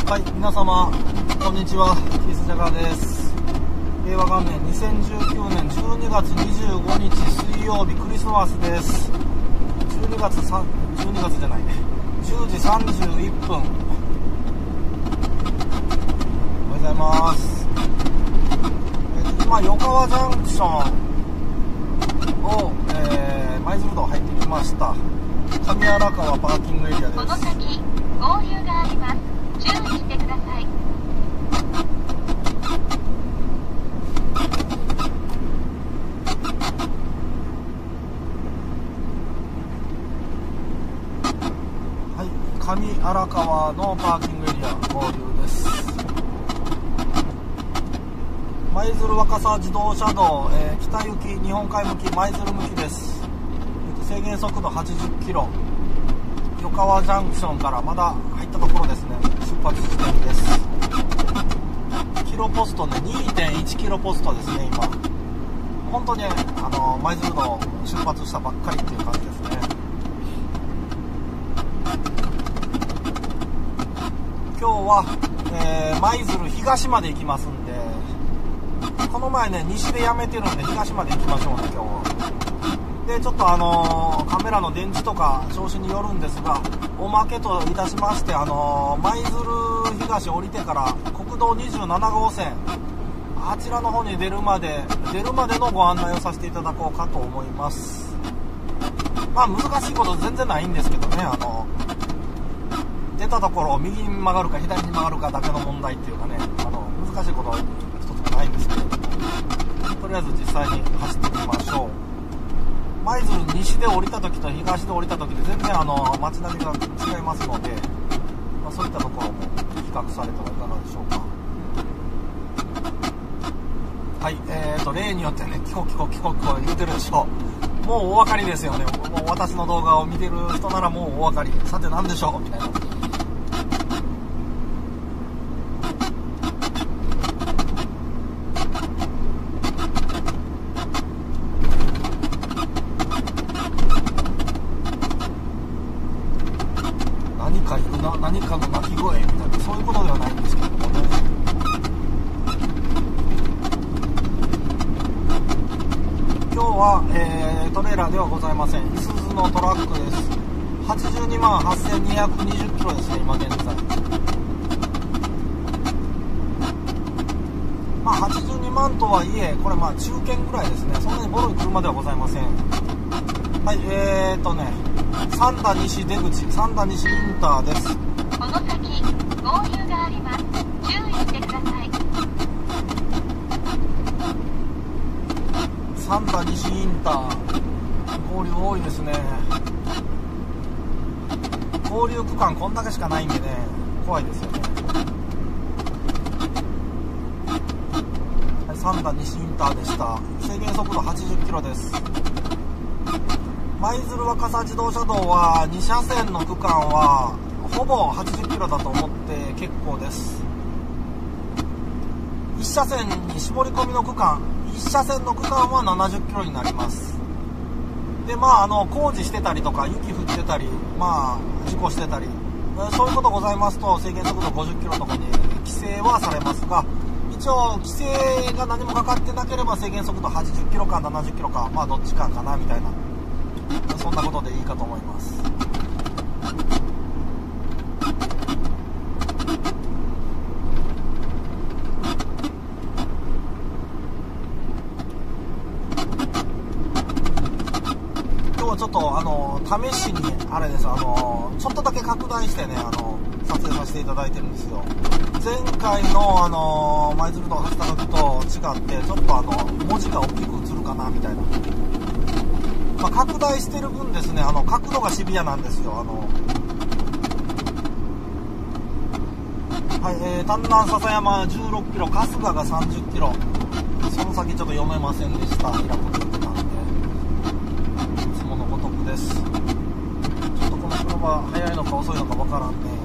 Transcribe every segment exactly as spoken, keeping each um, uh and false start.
はい、皆様こんにちは、キースジャガーです。令和元年にせんじゅうきゅうねんじゅうにがつにじゅうごにち水曜日、クリスマスです。じゅうにがつさんじゅうにがつじゃないねじゅうじさんじゅういっぷん。おはようございます。えー、今横川ジャンクションを、えー、舞鶴道入ってきました。上荒川パーキングエリアです。 この先合流があります。注意してください。 はい、上荒川のパーキングエリア合流です。舞鶴若狭自動車道、えー、北行き日本海向き舞鶴向きです。制限速度はちじゅっキロ、横川ジャンクションからまだ入ったところですね。出発地点です。キロポストね にてんいちキロポストですね。今本当にあの舞鶴道出発したばっかりっていう感じですね。今日は、えー、舞鶴東まで行きますんで、この前ね西でやめてるんで東まで行きましょうね。今日はでちょっとあのー、カメラの電池とか調子によるんですが、おまけといたしまして、あのー、舞鶴東降りてから国道にじゅうななごうせん、あちらの方に出るまで出るまでのご案内をさせていただこうかと思います。まあ難しいこと全然ないんですけどね、あの出たところを右に曲がるか左に曲がるかだけの問題っていうかね、あの難しいことは一つもないんですけれども、とりあえず実際に走ってみましょう。舞鶴西で降りた時と東で降りた時で全然あの街並みが違いますので、まあ、そういったところも比較されてはいかがでしょうか。はい、えーと例によってね、キコキコキコキコ言うてるでしょう。もうお分かりですよね。もう私の動画を見てる人ならもうお分かり。さて何でしょうみたいな。何かの鳴き声みたいな、そういうことではないんですけどもね。今日は、えー、トレーラーではございません。いすゞのトラックです。はちじゅうにまんはっせんにひゃくにじゅっキロですね、今現在。まあはちじゅうにまんとはいえ、これまあ中堅ぐらいですね。そんなにボロい車ではございません。はい、えーとね三田西出口、三田西インターです。 この先合流があります。注意してください。 三田西インター、合流多いですね。合流区間こんだけしかないんでね、怖いですよね。はい、三田西インターでした。制限速度はちじゅっキロです。舞鶴若狭自動車道はにしゃせんの区間はほぼはちじゅっキロだと思って結構です。いっしゃせんに絞り込みの区間、いっしゃせんの区間はななじゅっキロになります。でまああの工事してたりとか雪降ってたり、まあ事故してたり、そういうことございますと制限速度ごじゅっキロとかに規制はされますが、一応規制が何もかかってなければ制限速度はちじゅっキロかななじゅっキロか、まあどっちかかなみたいな、そんなことでいいかと思います。今日はちょっとあの試しにあれです、あのちょっとだけ拡大してね、あの撮影させていただいてるんですよ。前回のあの舞鶴道走った時と違ってちょっとあの文字が大きく映るかなみたいな。まあ、拡大してる分ですね、あの角度がシビアなんですよ。あのはい、えー、丹南篠山じゅうろっキロ、春日がさんじゅっキロ、その先ちょっと読めませんでした。イラクって言ってたんで、いつものごとくです。ちょっとこの車速いのか遅いのかわからんね。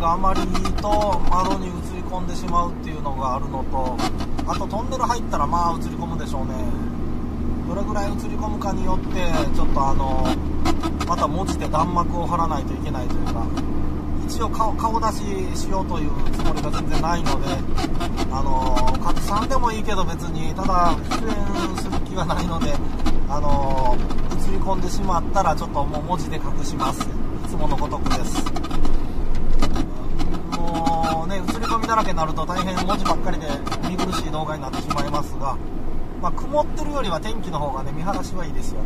があまりと窓に映り込んでしまうっていうのがあるのと、あとトンネル入ったらまあ映り込むでしょうね。どれぐらい映り込むかによってちょっとあのまた文字で弾幕を貼らないといけないというか、一応 顔, 顔出ししようというつもりが全然ないので、あの拡散でもいいけど別にただ出演する気はないので、あの映り込んでしまったらちょっともう文字で隠します。いつものごとくです。もうね、映り込みだらけになると大変文字ばっかりで見苦しい動画になってしまいますが、まあ、曇ってるよりは天気の方がね見晴らしはいいですよね。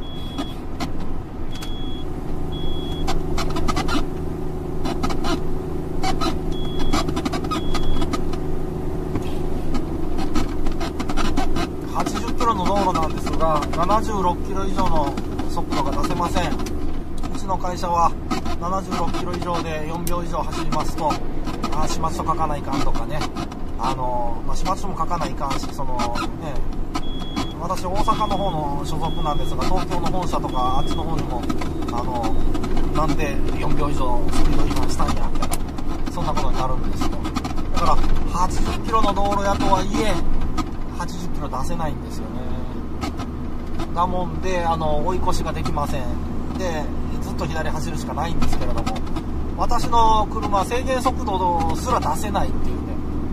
はちじゅっキロの道路なんですが、ななじゅうろっキロ以上の速度が出せません。うちの会社はななじゅうろっキロ以上でよんびょう以上走りますと、あ始末書書かないかんとかね、あの、まあ、始末書も書かないかんし、そのね、私大阪の方の所属なんですが、東京の本社とかあっちの方にもあのなんでよんびょう以上スピード違反したんやみたいな、そんなことになるんですよ。だからはちじゅっキロの道路やとはいえはちじゅっキロ出せないんですよね。なもんであの追い越しができません。でずっと左走るしかないんですけれども、私の車は制限速度すら出せないっていうね。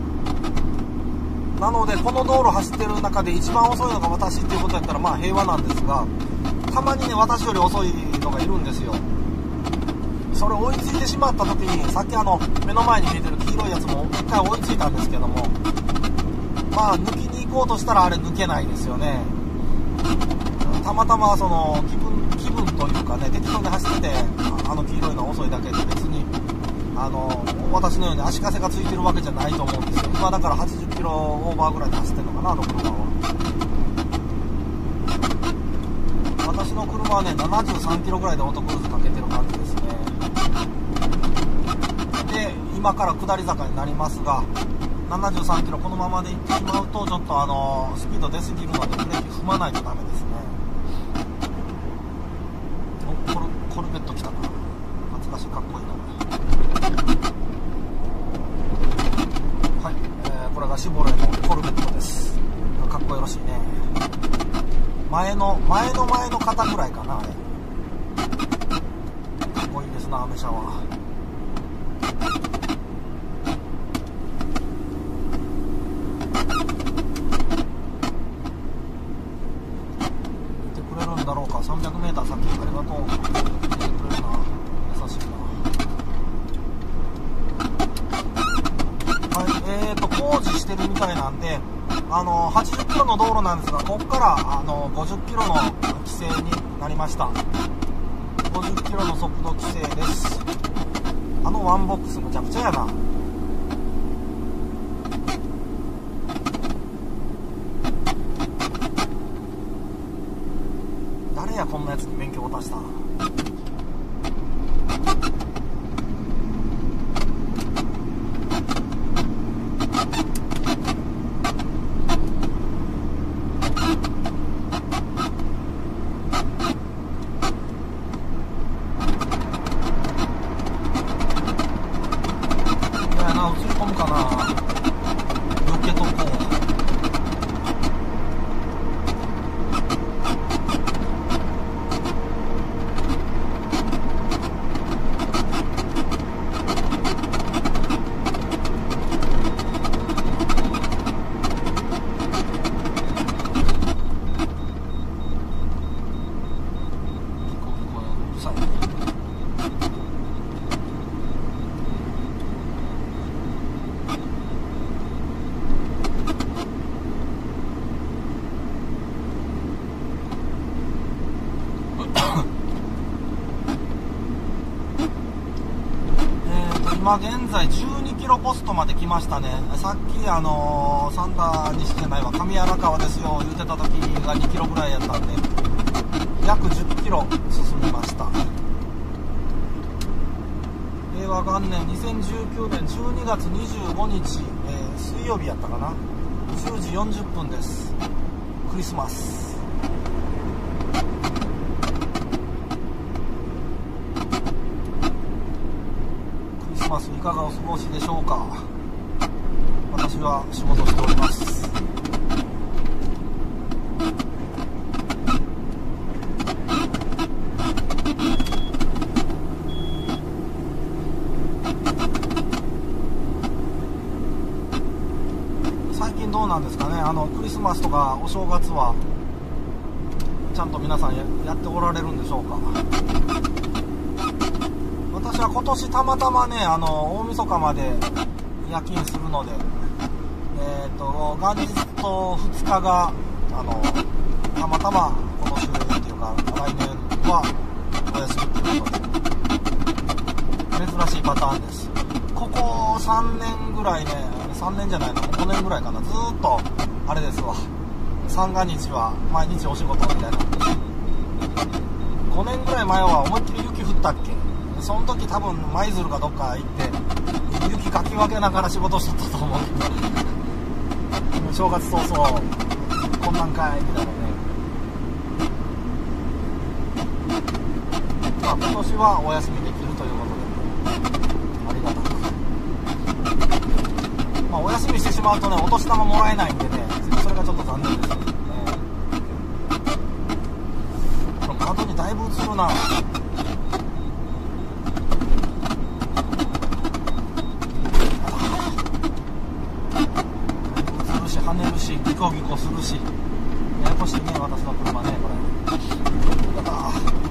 なのでこの道路走ってる中で一番遅いのが私っていうことやったらまあ平和なんですが、たまにね私より遅いのがいるんですよ。それ追いついてしまった時に、さっきあの目の前に見えてる黄色いやつも一回追いついたんですけども、まあ抜きに行こうとしたらあれ抜けないですよね。たまたまその気分気分というかね、適当に走っててあの黄色いのは遅いだけで、別にあの私のように足かせがついてるわけじゃないと思うんですよ。今だからはちじゅっキロオーバーぐらいで走ってるのかな、あの車は。私の車はねななじゅうさんキロぐらいでオートクルーズかけてる感じですね。で今から下り坂になりますが、ななじゅうさんキロこのままで行ってしまうとちょっとあのスピード出過ぎるのでブレーキ踏まないとダメですね。おコルコルベット来たな、懐かしい、かっこいいな。はい、えー、これがシボレーのコルベットです。かっこよろしいね。前の前の前の肩ぐらいかな、あれ。かっこいいですな、アメ車は。見てくれるんだろうか。さんびゃくメーター先、ありがとう。見てくれるな、優しいな。はい、えーと工事してるみたいなんで、あのはちじゅっキロの道路なんですが、ここからあのごじゅっキロの規制になりました。ごじゅっキロの速度規制です。あのワンボックスむちゃくちゃやな。誰やこんなやつに免許を渡した。今現在じゅうにキロポストまで来ましたね。さっきあのー、三田西じゃないわ、上荒川ですよ言うてた時がにキロぐらいやったんで、約じゅっキロ進みました。令和元年にせんじゅうきゅうねんじゅうにがつにじゅうごにち、えー、水曜日やったかな、じゅうじよんじゅっぷんです。クリスマス。クリスママスいかがお過ごしでしょうか。私は仕事しております。最近どうなんですかね。あのクリスマスとかお正月はちゃんと皆さん や, やっておられるんでしょうか。私は今年たまたまね、あの大晦日まで夜勤するので、えー、と元日とふつかがあのたまたま今年っていうか来年はお休みということで、珍しいパターンです。ここさんねんぐらいね、さんねんじゃないの、ごねんぐらいかな、ずーっとあれですわ、三が日は毎日お仕事みたいな。ごねんぐらい前は思いっきり雪降ったっけ。その時多分舞鶴かどっか行って雪かき分けながら仕事しとったと思うけど正月早々こんなんかいみたいなね。まあ今年はお休みできるということでありがたく、まあお休みしてしまうとね、お年玉もらえないんでね、それがちょっと残念ですけどね。この窓にだいぶ映るな。跳ねるしギコギコするし、ややこしいね私の車ねこれ。やだ、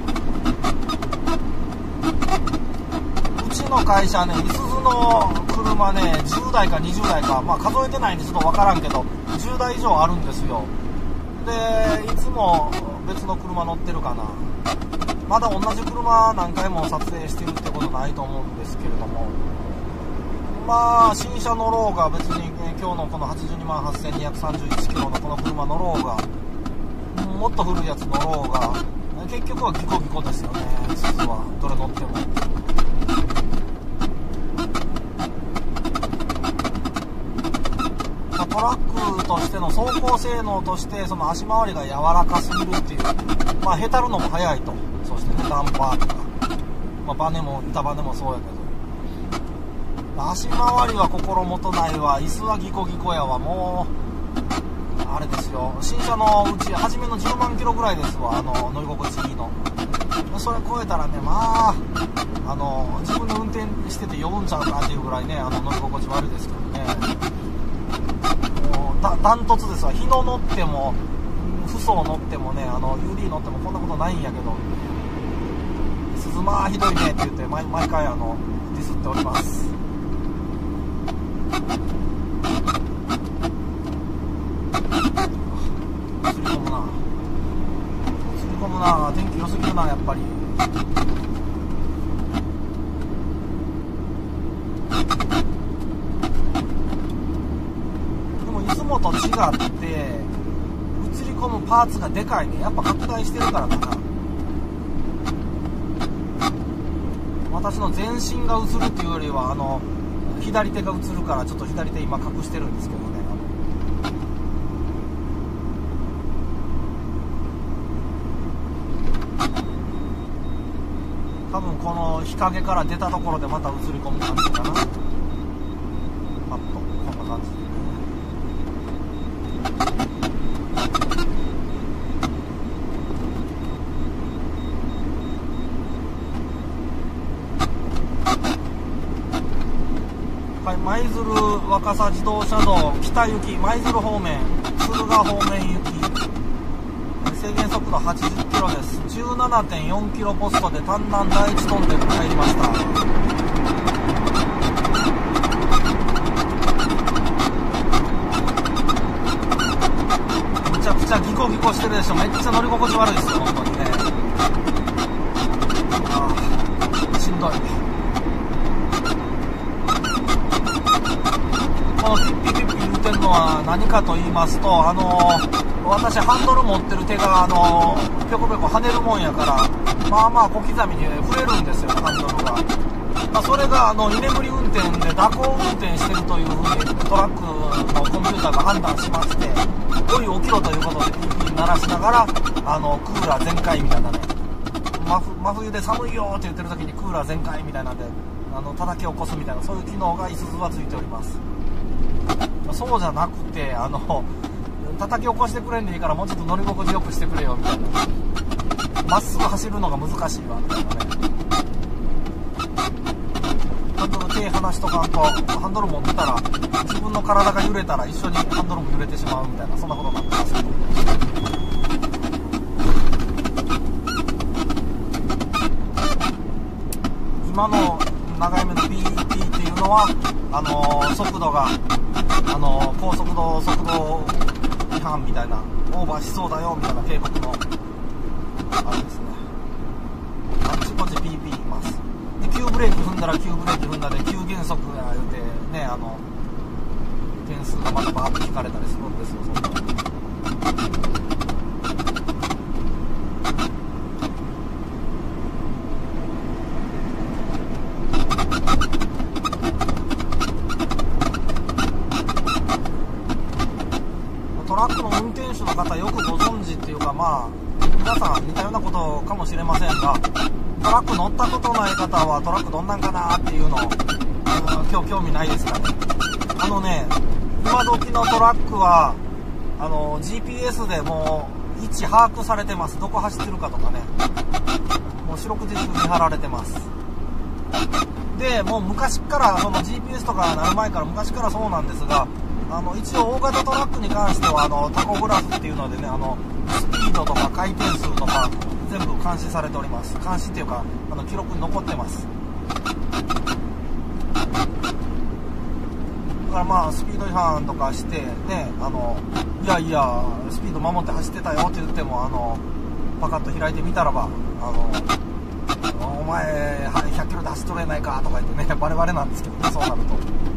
うちの会社ね、いすゞの車ねじゅうだいかにじゅうだいか、まあ数えてないんでちょっと分からんけどじゅうだい以上あるんですよ。でいつも別の車乗ってるかな。まだ同じ車何回も撮影してるってことないと思うんですけれども、まあ新車乗ろうが別に、ね、今日のこのはちじゅうにまんはっせんにひゃくさんじゅういちキロのこの車乗ろうが、もっと古いやつ乗ろうが結局はギコギコですよね。実はどれ乗っても。まあ、トラックとしての走行性能としてその足回りが柔らかすぎるっていう、まあへたるのも早いと。そしてねダンパーとか、まあ、バネも板バネもそうやけど足回りは心もとないわ。椅子はギコギコやわ。もうあれですよ、新車のうち初めのじゅうまんキロぐらいですわ、あの乗り心地いいの。それ超えたらね、まああの自分で運転してて酔うんちゃうかっていうぐらいね、あの乗り心地悪いですけどね。もうだダントツですわ。日野乗ってもフソ乗ってもね、あの ユーディー 乗ってもこんなことないんやけど、鈴間ひどいねって言って毎, 毎回あのディスっております。映り込むな映り込むな天気良すぎるなやっぱり。でもいつもと違って映り込むパーツがでかいね。やっぱ拡大してるからかな。私の全身が映るっていうよりはあの左手が映るからちょっと左手今隠してるんですけどね。多分この日陰から出たところでまた映り込む感じかな。パッとこんな感じで。はい、舞鶴若狭自動車道北行き舞鶴方面敦賀方面行き制限速度はちじゅっキロです。 じゅうななてんよんキロポストで丹南第一トンネルに入りました。めちゃくちゃギコギコしてるでしょ。めっちゃ乗り心地悪いですよ本当にね。ああしんどい。このピッピピッピ言うてるのは何かと言いますと、あのー、私ハンドル持ってる手があのー、ぴょこぴょこ跳ねるもんやから、まあまあ小刻みに増えるんですよハンドルが。まあ、それがあの居眠り運転で蛇行運転してるというふうにトラックのコンピューターが判断しまして、おい起きろということでピッピッ鳴らしながらあのクーラー全開みたいなね、真, 真冬で寒いよって言ってる時にクーラー全開みたいなんであの叩き起こすみたいな、そういう機能がいすゞはついております。そうじゃなくて、あの叩き起こしてくれんでいいからもうちょっと乗り心地よくしてくれよみたいな、まっすぐ走るのが難しいわみたいなね。ハンドル手離しとかんと、ハンドル持ってたら自分の体が揺れたら一緒にハンドルも揺れてしまうみたいな、そんなことになってますけど、今の長い目の ピーティー っていうのはあのー、速度が、あのー、高速度速度違反みたいな、オーバーしそうだよみたいな警告のあれですね。あっちこっち ピーピー 言います。で急ブレーキ踏んだら急ブレーキ踏んだで急減速や言うてね、あの点数がまたバーッと引かれたりするんですよ。そんなトラックの運転手の方よくご存知っていうか、まあ皆さん似たようなことかもしれませんが、トラック乗ったことない方はトラックどんなんかなっていうのを、今日興味ないですかね。あのね、今時のトラックはあの ジーピーエス でもう位置把握されてます。どこ走ってるかとかね、もう四六時中見張られてます。でもう昔からその ジーピーエス とかなる前から昔からそうなんですが、あの一応大型トラックに関してはあのタコグラフっていうのでね、あのスピードとか回転数とか全部監視されております。監視っていうかあの記録に残ってます。だからまあスピード違反とかしてね、あのいやいやスピード守って走ってたよって言っても、あのパカッと開いてみたらば、あのお前ひゃっキロで走っとれないかとか言ってね、バレバレなんですけどね、そうなると。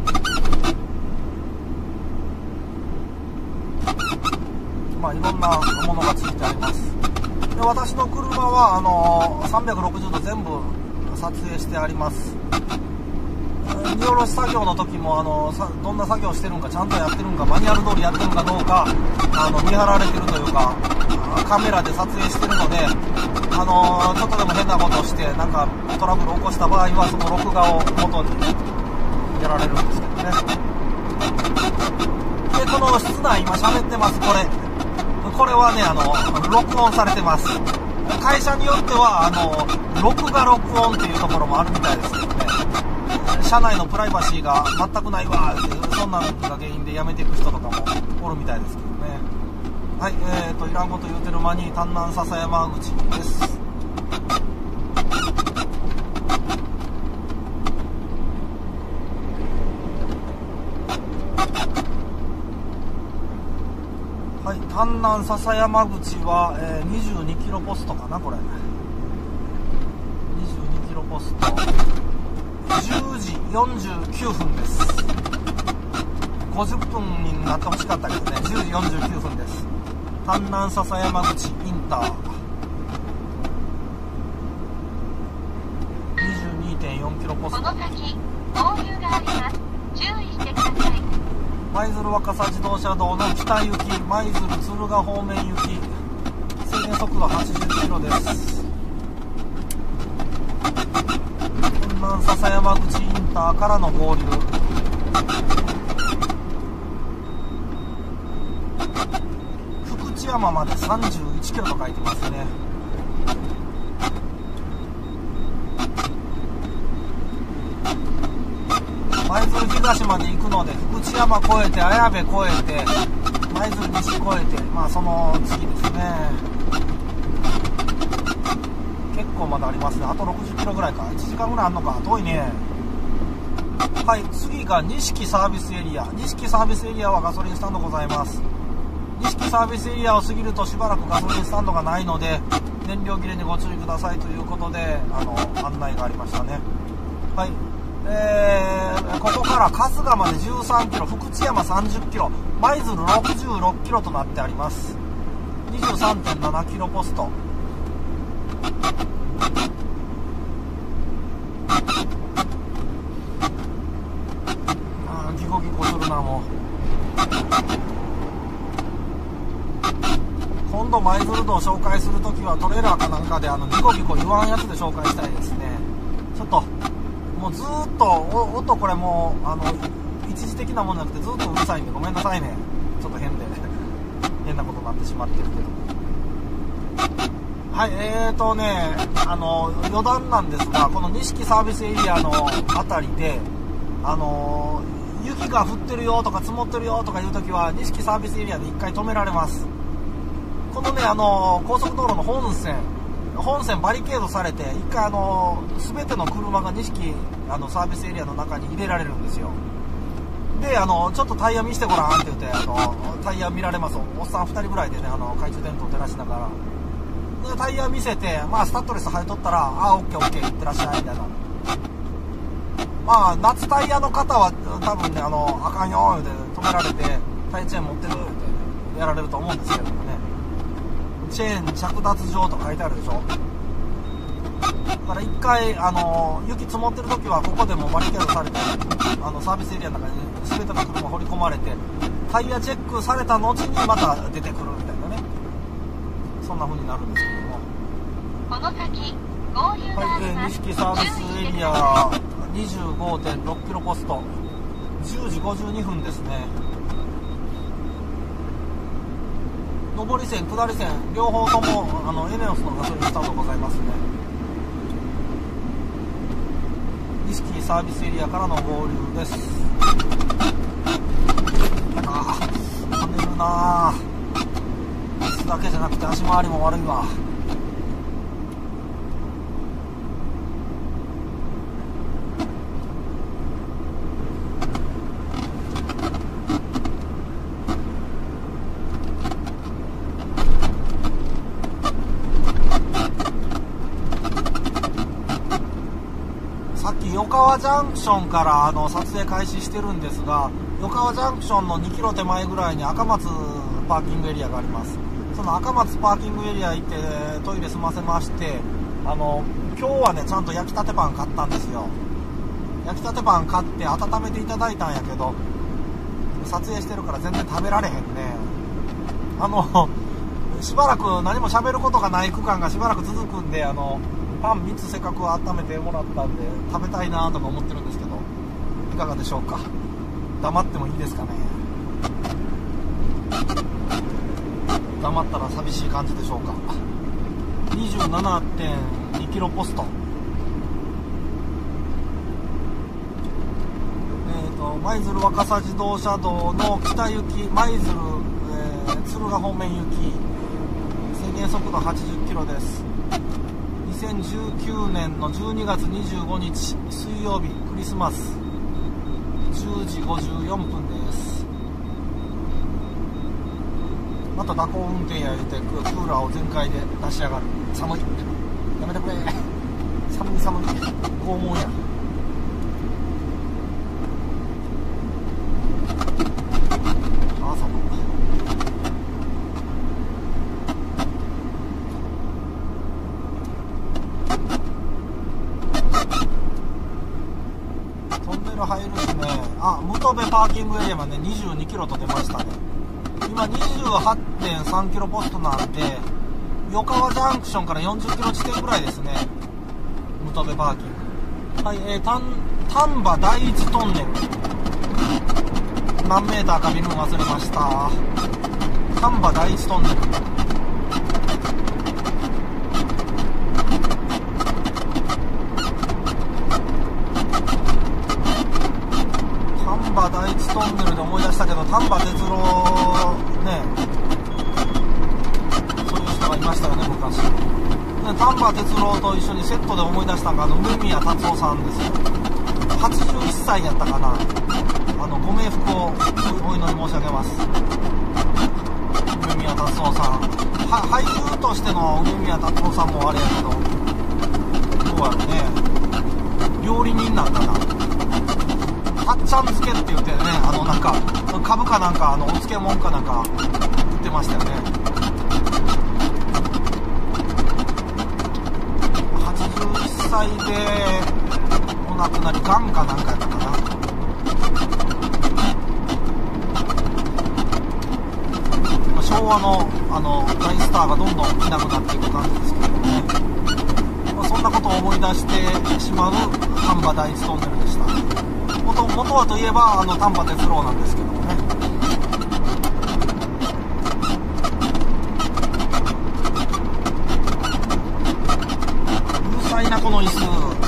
まあ、いろんなものがついてあります。で私の車はあのさんびゃくろくじゅうど全部撮影してあります。荷下ろし作業の時もあのさどんな作業してるんかちゃんとやってるんか、マニュアル通りやってるんかどうか、あの見張られてるというかカメラで撮影してるので、あのちょっとでも変なことをしてなんかトラブルを起こした場合はその録画を元にやられるんですけどね。でこの室内今喋ってます。これこれはね、あの録音されてます。会社によってはあの録画録音っていうところもあるみたいですけどね、社内のプライバシーが全くないわっていう、そんなのが原因で辞めていく人とかもおるみたいですけどね。はい、えーといらんこと言うてる間に丹南篠山口です。はい、丹南篠山口は、えー、にじゅうにキロポストかな、これにじゅうにキロポスト、じゅうじよんじゅうきゅうふんです。ごじゅっぷんになってほしかったけどね、じゅうじよんじゅうきゅうふんです。丹南篠山口インター にじゅうにてんよんキロポスト。 この先合流があります。注意してください。 舞鶴若狭自動車道の北行き、舞鶴敦賀方面行き、制限速度はちじゅっキロです。丹南篠山口インターからの合流。福知山までさんじゅういちキロと書いてますね。舞鶴東まで行くので福知山越えて綾部越えて舞鶴西越えて、まあその次ですね。結構まだありますね。あとろくじゅっキロぐらいか、いちじかんぐらいあるのか、遠いね。はい、次が錦サービスエリア。錦サービスエリアはガソリンスタンドございます。錦サービスエリアを過ぎるとしばらくガソリンスタンドがないので燃料切れにご注意くださいということで、あの案内がありましたね。はい、えー、ここから春日までじゅうさんキロ、福知山さんじゅっキロ、舞鶴ろくじゅうろっキロとなってあります。 にじゅうさんてんななキロポスト。あーギコギコするな。もう今度舞鶴道を紹介するときはトレーラーかなんかであのギコギコ言わんやつで紹介したいですね。ちょっともうずーっとお音これもうあの一時的なものじゃなくてずっとうるさいんでごめんなさいね。ちょっと変で変なことになってしまってるけど、はい、えーとねあの余談なんですが、この錦サービスエリアのあたりであの雪が降ってるよとか積もってるよとかいう時は錦サービスエリアでいっかい止められます。このねあの高速道路の本線本線バリケードされていっかいあの全ての車が錦あのサービスエリアの中に入れられるんですよ。であのちょっとタイヤ見せてごらんって言ってあのタイヤ見られます。おっさんふたりぐらいでねあの懐中電灯を照らしながらでタイヤ見せて、まあ、スタッドレス履いとったらああオッケーオッケーいってらっしゃいみたいな。まあ夏タイヤの方は多分ねあのあかんよって止められてタイヤチェーン持ってるってやられると思うんですけれどもね、チェーン着脱状と書いてあるでしょ。だから一回あの雪積もってる時はここでもバリケードされてあのサービスエリアの中に全ての車掘り込まれてタイヤチェックされた後にまた出てくるみたいなね、そんな風になるんですけども、 この先合流がありはい、 ます。 錦サービスエリア にじゅうごてんろっキロポストじゅうじごじゅうにふんですね。上り線下り線両方ともあのエネオスのガソリンスタンドございますね。錦サービスエリアからの合流です。ああ跳ねるなあ、椅子だけじゃなくて足回りも悪いわ。横川ジャンクションからあの撮影開始してるんですが、横川ジャンクションのにキロ手前ぐらいに赤松パーキングエリアがあります。その赤松パーキングエリア行ってトイレ済ませまして、あの今日はねちゃんと焼きたてパン買ったんですよ。焼きたてパン買って温めていただいたんやけど撮影してるから全然食べられへんね。あのしばらく何も喋ることがない区間がしばらく続くんで、あのパンみっつせっかく温めてもらったんで食べたいなとか思ってるんですけど、いかがでしょうか。黙ってもいいですかね。黙ったら寂しい感じでしょうか。 にじゅうななてんにキロポスト、えーと舞鶴若狭自動車道の北行き舞鶴、えー、敦賀方面行き制限速度はちじゅっキロです。にせんじゅうきゅうねんのじゅうにがつにじゅうごにち水曜日クリスマスじゅうじごじゅうよんぷんです。また蛇行運転や言うてクーラーを全開で出しやがる。寒いやめてくれ寒い寒い拷問や。あ寒い。入るしね、あ、武戸部パーキングエリアまでにじゅうにキロと出ましたね。今 にじゅうはちてんさんキロポストなんで横川ジャンクションからよんじゅっキロ地点ぐらいですね。武戸部パーキング、はい、えー、丹丹波第一トンネル何メーターか見るの忘れました。丹波第一トンネル丹波第一トンネルで思い出したけど、丹波哲郎ね、そういう人がいましたよね昔。丹波哲郎と一緒にセットで思い出したのがあの梅宮達夫さんですよ。はちじゅういっさいやったかな。あのご冥福をお祈り申し上げます。梅宮達夫さんは俳優としての梅宮達夫さんもあれやけど、どうやろね、料理人なんかな。はっちゃん漬けって言ってね、あのなんか株かなんかあのお漬物かなんか言ってましたよね。はちじゅういっさいでお亡くなり、がんかなんかやったかな。昭和のあの大スターがどんどんいなくなっていく感じですけどね。まあ、そんななことを思い出してしまう丹波第一トンネルでした。元, 元はといえばあの丹波鉄路なんですけどもね。うるさいなこの椅子。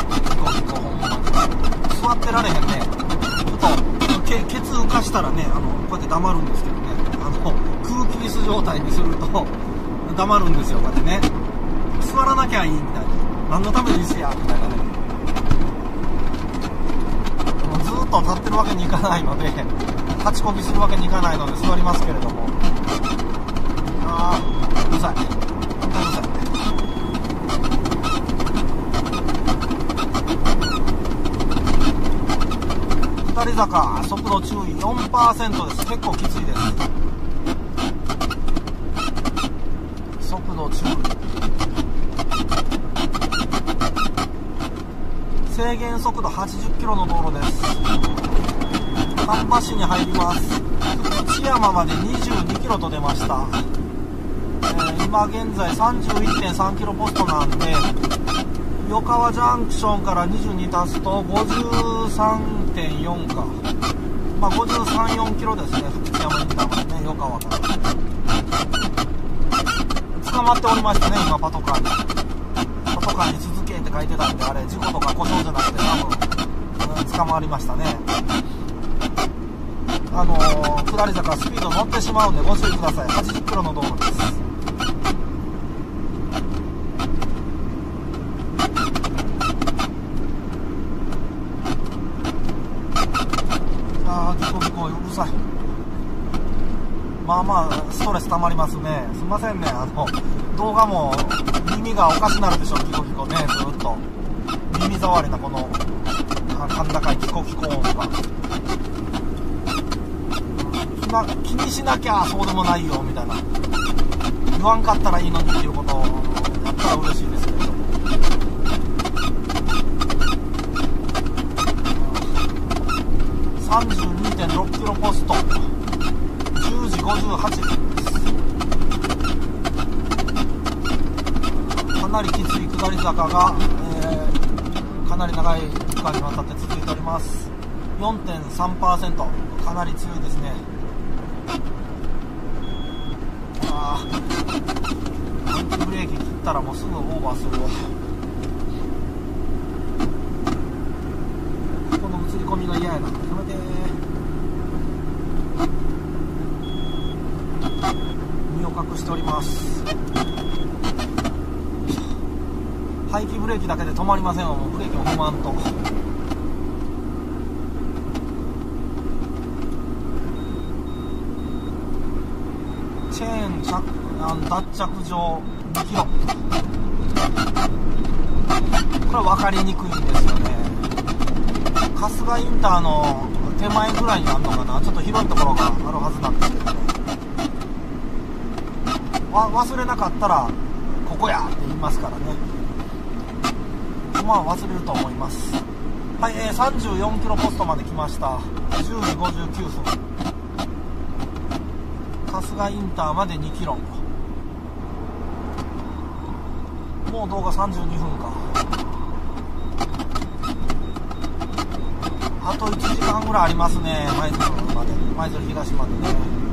座ってられへんね。ちょっとケケツ浮かしたらね、あのこうやって黙るんですけどね、あの空気椅子状態にすると黙るんですよ。こうやってね、座らなきゃいいみたいな、何のための椅子やみたいなね。ずーっと立ってるわけにいかないので、立ちこぎするわけにいかないので座りますけれども、あーうるさい、本当にうるさい。下り坂、速度注意 よんパーセント です。結構きついです。速度注意。制限速度はちじゅっキロの道路です。丹波市に入ります。福知山までにじゅうにキロと出ました。えー、今現在 さんじゅういってんさんキロポストなんで、与川ジャンクションからにじゅうに足すと ごじゅうさんてんよん か、まあ、ごじゅうさん、よんキロですね。福知山インターまでね、与川から捕まっておりましたね。今パトカーにパトカーに続けって書いてたんで、あれ事故とか故障じゃなくて多分、うん、捕まりましたね。あのー、下り坂スピード乗ってしまうんでご注意ください。はちじゅっキロの道路です。あー、ギコギコうるさい。まあまあストレス溜まりますね。すいませんね、あの動画も耳がおかしなるでしょ。ギコギコね、ずっと耳障りなこの甲高いギコギコ音が、気にしなきゃそうでもないよみたいな、言わんかったらいいのにっていうことをやったら嬉しいですけれども、さんじゅうにてんろっキロポスト、じゅうじごじゅうはちふんです。かなりきつい下り坂が、えー、かなり長い期間にわたって続いております。 よんてんさんパーセント、 かなり強いですね。あー、アンチブレーキ切ったらもうすぐオーバーするわ。この映り込みが嫌やな。やめてー、身を隠しております。排気ブレーキだけで止まりませんわ。もうブレーキも踏まんと。チェーン着脱着場にキロ、これ分かりにくいんですよね。春日インターの手前ぐらいにあるのかな。ちょっと広いところがあるはずなんですけどね。わ忘れなかったらここやって言いますからね。まあ忘れると思います。はい、えー、さんじゅうよんキロポストまで来ました。じゅうじごじゅうきゅうふん、春日インターまでにキロ、もう動画さんじゅうにふんか。あといちじかんぐらいありますね。舞鶴まで、舞鶴東までね。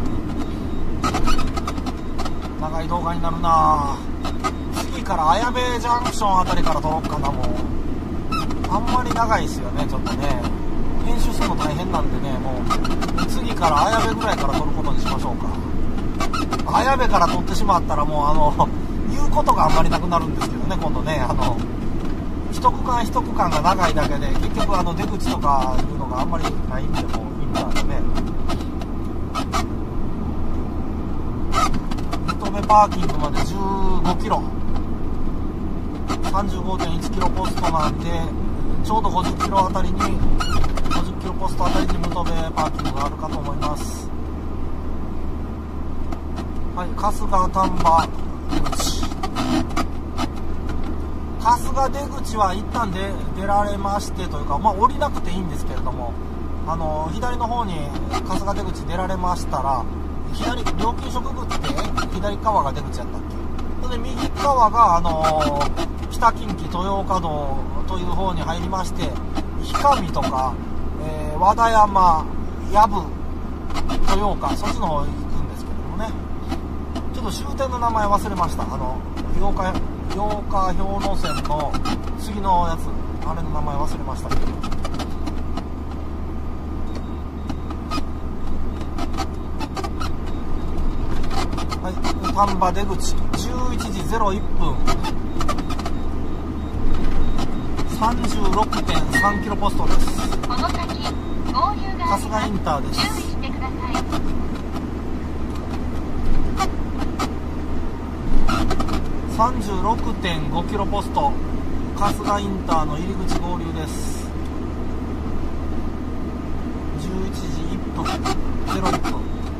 長い動画になるな。次から綾部ジャンクションあたりから撮ろうかな。もうあんまり長いですよね、ちょっとね。編集するの大変なんでね、もう次から綾部ぐらいから撮ることにしましょうか。綾部から撮ってしまったらもうあの言うことがあんまりなくなるんですけどね。今度ね、あの一区間一区間が長いだけで結局あの出口とかいうのがあんまりないんで、もう意味なんでね。水戸部パーキングまでじゅうごキロ、さんじゅうごてんいちキロポストなんで、ちょうどごじゅっキロあたりにごじゅっキロポストあたりに水戸部パーキングがあるかと思います。はい、春日丹波出口、春日出口は一旦で出られましてというか、まあ降りなくていいんですけれども、あの左の方に春日出口出られましたら、左料金所くぐって左側が出口やったっけ。 で右側が、あのー、北近畿豊岡道という方に入りまして、氷上とか、えー、和田山、藪、豊岡、そっちの方行くんですけどもね、ちょっと終点の名前忘れました。あの八日八日氷ノ線の次のやつ、あれの名前忘れましたけど、はい、丹波出口じゅういちじぜろいっぷん、 さんじゅうろくてんさんキロポストです。 この先合流があり春日インターです。 注意してください。 さんじゅうろくてんごキロポスト、春日インターの入り口合流です。じゅういちじいっぷんぜろいっぷん、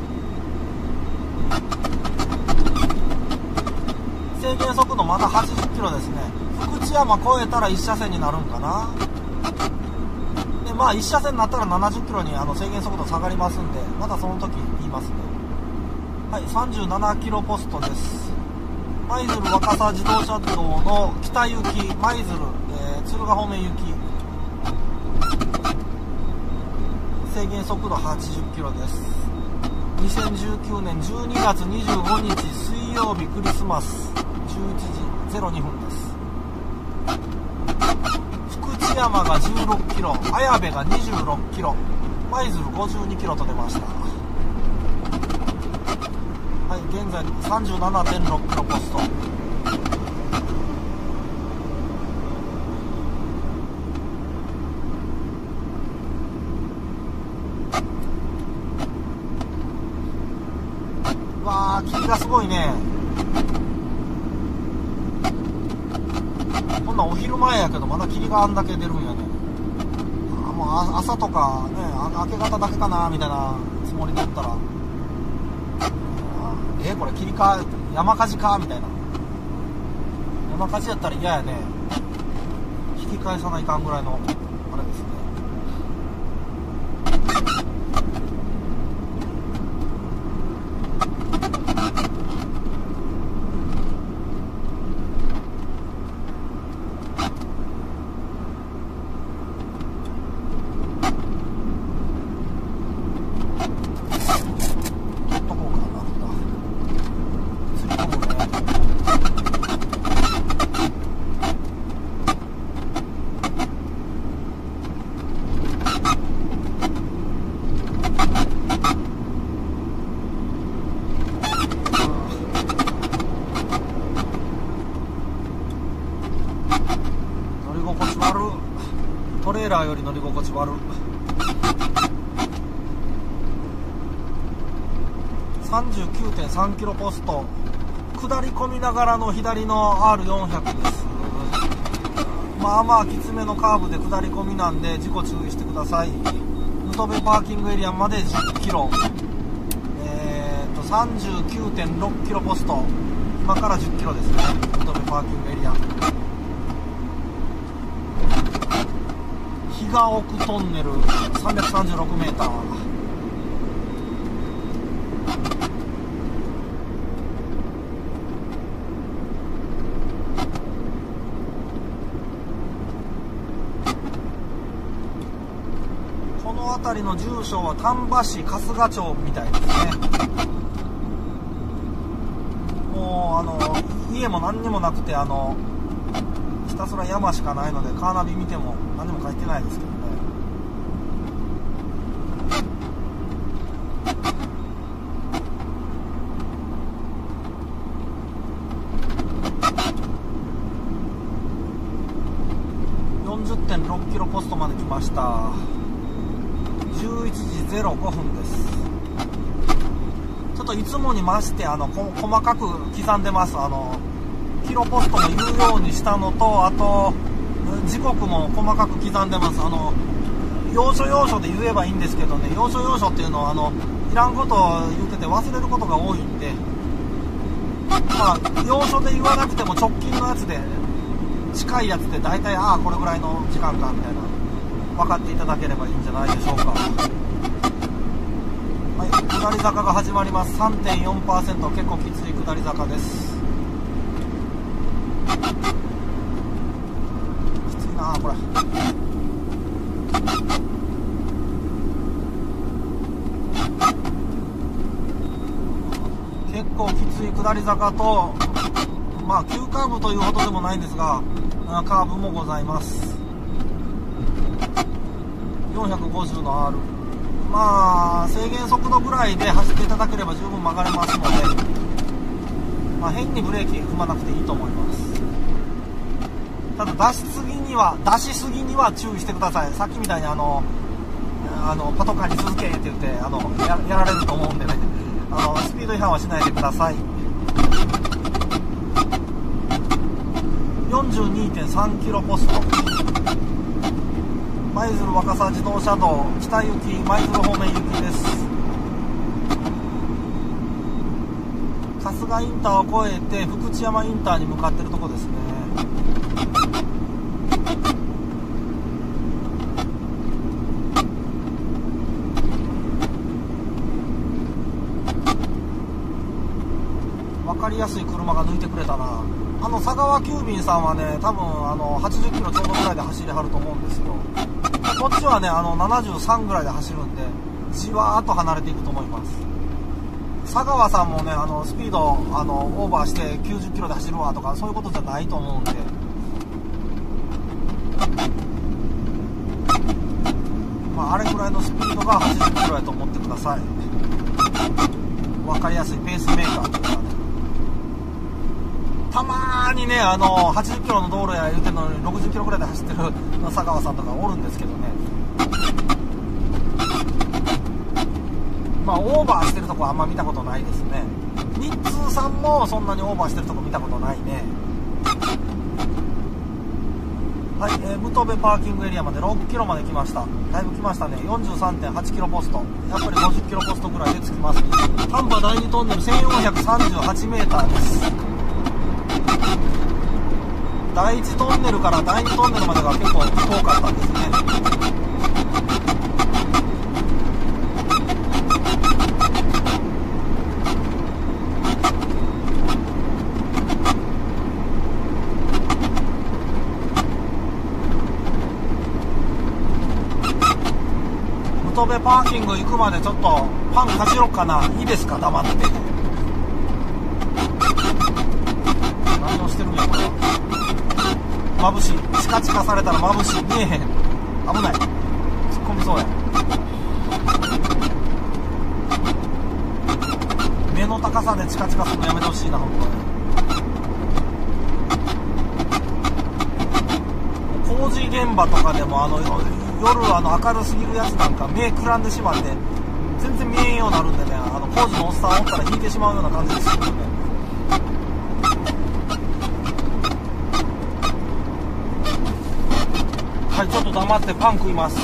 制限速度まだはちじゅっキロですね。福知山越えたらいち車線になるんかな。でまあいち車線になったらななじゅっキロにあの制限速度下がりますんで、またその時言いますね。はい、さんじゅうななキロポストです。舞鶴若狭自動車道の北行き舞鶴、えー、敦賀方面行き、制限速度はちじゅっキロです。にせんじゅうきゅうねんじゅうにがつにじゅうごにち水曜日クリスマスじゅういちじぜろにふんです。福知山がじゅうろくキロ、綾部がにじゅうろくキロ、舞鶴ごじゅうにキロと出ました。はい、現在 さんじゅうななてんろくキロポスト。わー、霧がすごいね。こんなんお昼前やけどまだ霧があんだけ出るんやね。あもう朝とかね、明け方だけかなみたいなつもりだったら、えー、これ霧か山火事かみたいな。山火事やったら嫌やね。引き返さないかんぐらいのあれですね。トレーラーより乗り心地悪。さんじゅうきゅうてんさんキロポスト、下り込みながらの左の アールよんひゃく です。まあまあきつめのカーブで下り込みなんで事故注意してください。ムトベパーキングエリアまでじゅっキロ、えーと さんじゅうきゅうてんろくキロポスト、今からじゅっキロですね。ムトベパーキングエリア、比嘉奥トンネルさんびゃくさんじゅうろくメーター。この辺りの住所は丹波市春日町みたいですね。もうあの家も何にもなくて、あのひたすら山しかないので、カーナビ見ても何も書いてないですけどね。よんじゅってんろくキロポストまで来ました。じゅういちじぜろごふんです。ちょっといつもに増してあのこ細かく刻んでます。あのキロポストも言うようにしたのと、あと時刻も細かく刻んでます。あの要所要所で言えばいいんですけどね、要所要所っていうのはあのいらんことを言ってて忘れることが多いんで、まあ要所で言わなくても直近のやつで近いやつで大体ああこれぐらいの時間かみたいな分かっていただければいいんじゃないでしょうか。はい、下り坂が始まります。 さんてんよんパーセント、 結構きつい下り坂です。 きついなこれ。結構きつい下り坂と、まあ急カーブというほどでもないんですが、カーブもございます。よんひゃくごじゅうの アール、 まあ制限速度ぐらいで走っていただければ十分曲がれますので、まあ、変にブレーキ踏まなくていいと思います。ただ出しすぎには出しすぎには注意してください。さっきみたいにあのあのパトカーに続けって言ってあの や, やられると思うんでね、あのスピード違反はしないでください。 よんじゅうにてんさんキロポスト、舞鶴若狭自動車道北行き舞鶴方面行きです。春日インターを越えて福知山インターに向かっているところですね。分かりやすい車が抜いてくれたな。あの佐川急便さんはね、多分あのはちじゅっキロちょうどぐらいで走りはると思うんですよ。こっちはねあのななじゅうさんぐらいで走るんで、じわーっと離れていくと思います。佐川さんもねあのスピードあのオーバーしてきゅうじゅっキロで走るわとかそういうことじゃないと思うんで、まあ、あれぐらいのスピードがはちじゅっキロやと思ってください。分かりやすいペースメーカーというかね、たまーにねあのはちじゅっキロの道路や言うてるのにろくじゅっキロぐらいで走ってる佐川さんとかおるんですけどね、まあオーバーしてるとこはあんま見たことないですね。日通さんもそんなにオーバーしてるとこ見たことないね。はい、えー、武戸部パーキングエリアまでろっキロまで来ました。だいぶ来ましたね。 よんじゅうさんてんはちキロポスト、やっぱりごじゅっキロポストぐらいで着きます。丹波だいにトンネルせんよんひゃくさんじゅうはちメーターです。だいいちトンネルからだいにトンネルまでが結構遠かったんですね。武戸部パーキング行くまでちょっとパンかじろっかな。いいですか、黙って。何をしてるんやこれ。眩しい。チカチカされたら眩しい。見えへん。危ない。突っ込みそうや。目の高さでチカチカするのやめてほしいな、本当に。工事現場とかでもあの夜あの明るすぎるやつなんか目くらんでしまって全然見えんようになるんでね、あの工事のおっさんおったら引いてしまうような感じですよね。はい、ちょっと黙ってパン食います。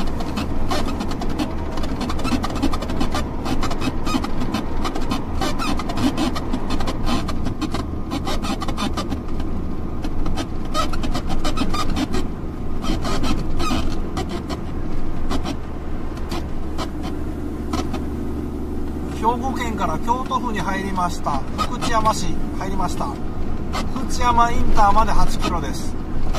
兵庫県から京都府に入りました。福知山市入りました。福知山インターまではちキロです。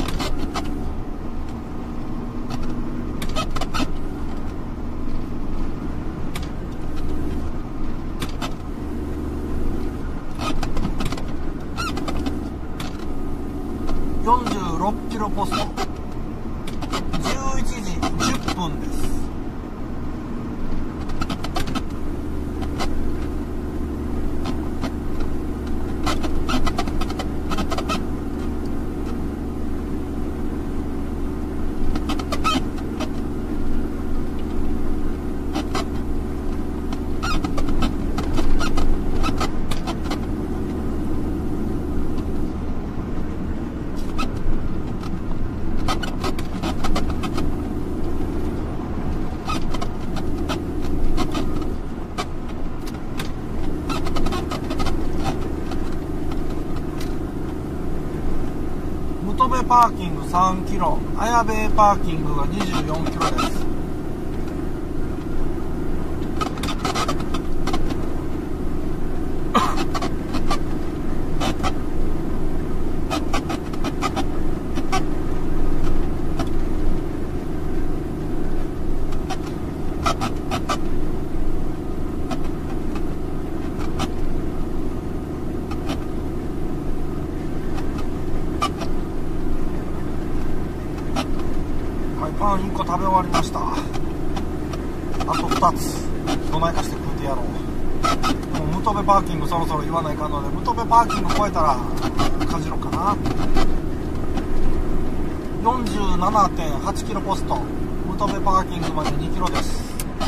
よんじゅうろっキロポスト、じゅういちじじゅっぷんです。武戸部パーキングさんキロ、綾部パーキングがにじゅうよんキロです。 食べ終わりました。あとふたつどないかして食うてやろう。でもムトベパーキングそろそろ言わないかんので、ムトベパーキング超えたらかじろうかな。 よんじゅうななてんはちキロポスト、ムトベパーキングまでにキロです。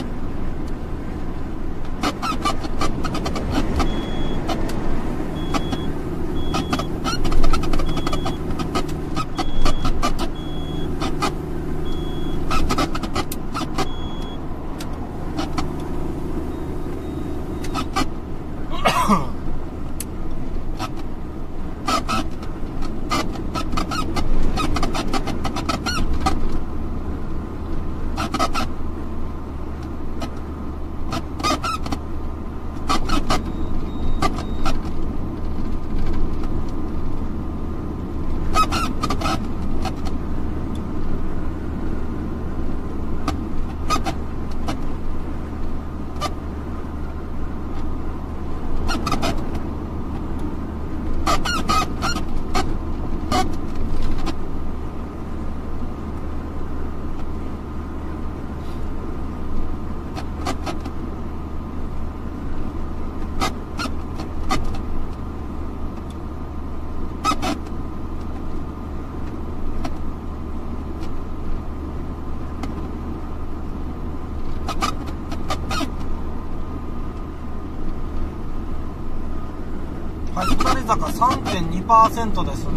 はい、下り坂 さんてんにパーセント ですね。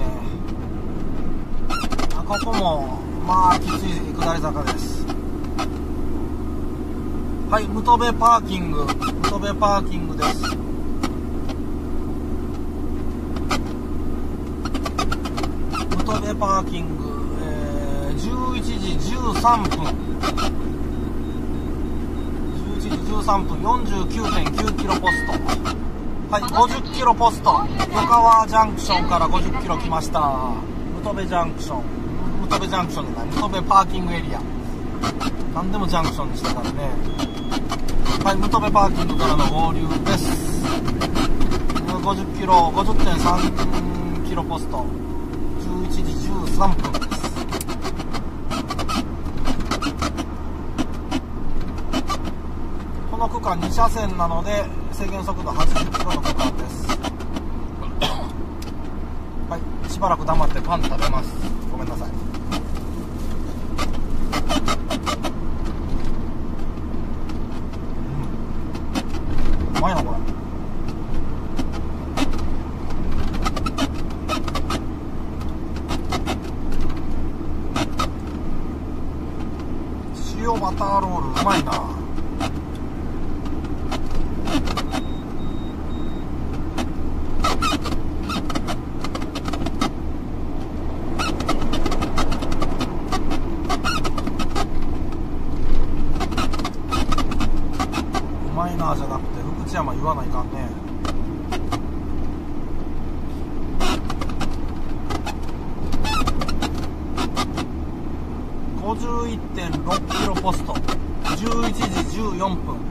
ここもまあきつい下り坂です。はい、ムトベパーキング、ムトベパーキングです。ムトベパーキング、えー、じゅういちじじゅうさんぷん、じゅういちじじゅうさんぷん よんじゅうきゅうてんきゅうキロポスト。はい、ごじゅっキロポスト、横川ジャンクションからごじゅっキロ来ました。ムトベジャンクション、ムトベジャンクションじゃない、ムトベパーキングエリア。何でもジャンクションにしたからね。はい、ムトベパーキングからの合流です。ごじゅっキロ、ごじゅってんさんキロポスト、じゅういちじじゅうさんぷんです。この区間に車線なので制限速度はちじゅっキロの区間です。はい、しばらく黙ってパン食べます。ごめんなさい。うん、うまいなこれ。塩バターロールうまいな。うまいなじゃなくて福知山言わないかんね。ごじゅういってんろくキロポスト、じゅういちじじゅうよんぷん。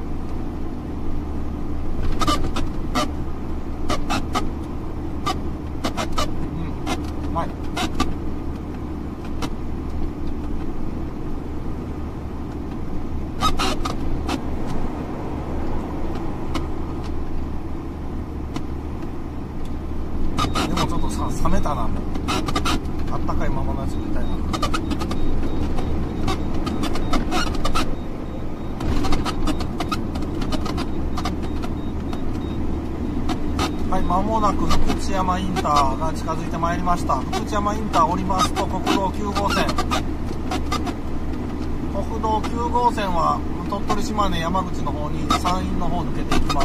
うん、うまい。でもちょっとさ冷めたな。もうあったかいままのやつみたいな。はい、間もなく福知山インターが近づいてまいりました。福知山インター降りますと国道きゅうごうせん、国道きゅうごうせんは鳥取島根山口の方に山陰の方抜けていきます。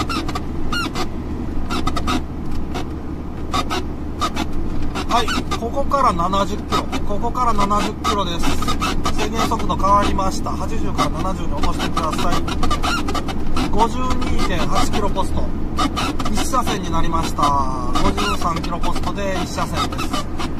はい、ここからななじゅっキロ、ここからななじゅっキロです。制限速度変わりました。はちじゅうからななじゅうに落としてください。ごじゅうにてんはちキロポスト、いち車線になりました。ごじゅうさんキロポストでいち車線です。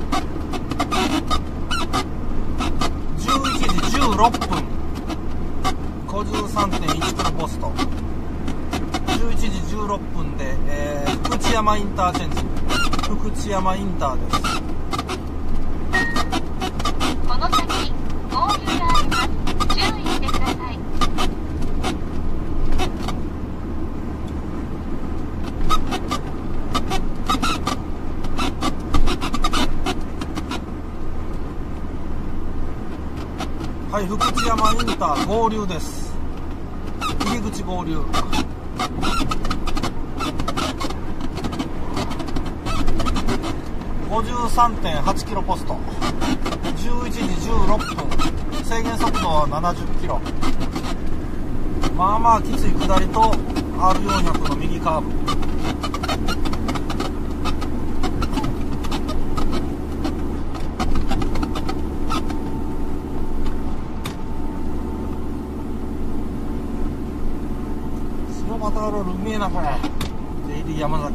じゅういちじじゅうろっぷん、ごじゅうさんてんいちキロポスト、じゅういちじじゅうろっぷんで、えー、福知山インターチェンジ、福知山インターです。 この先合流があります。 はい、福知山インター合流です。入り口合流。ごじゅうさんてんはちキロポスト、じゅういちじじゅうろっぷん、制限速度はななじゅっキロ。まあまあきつい下りと アールよんひゃく の右カーブ。白バターロールうめえなこれ。ジェイディー 山崎。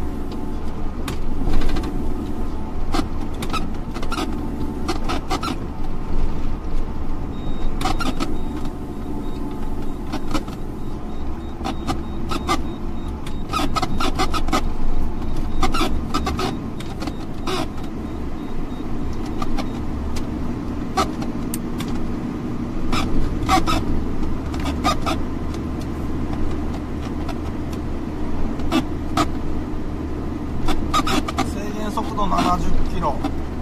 速度ななじゅっキロ。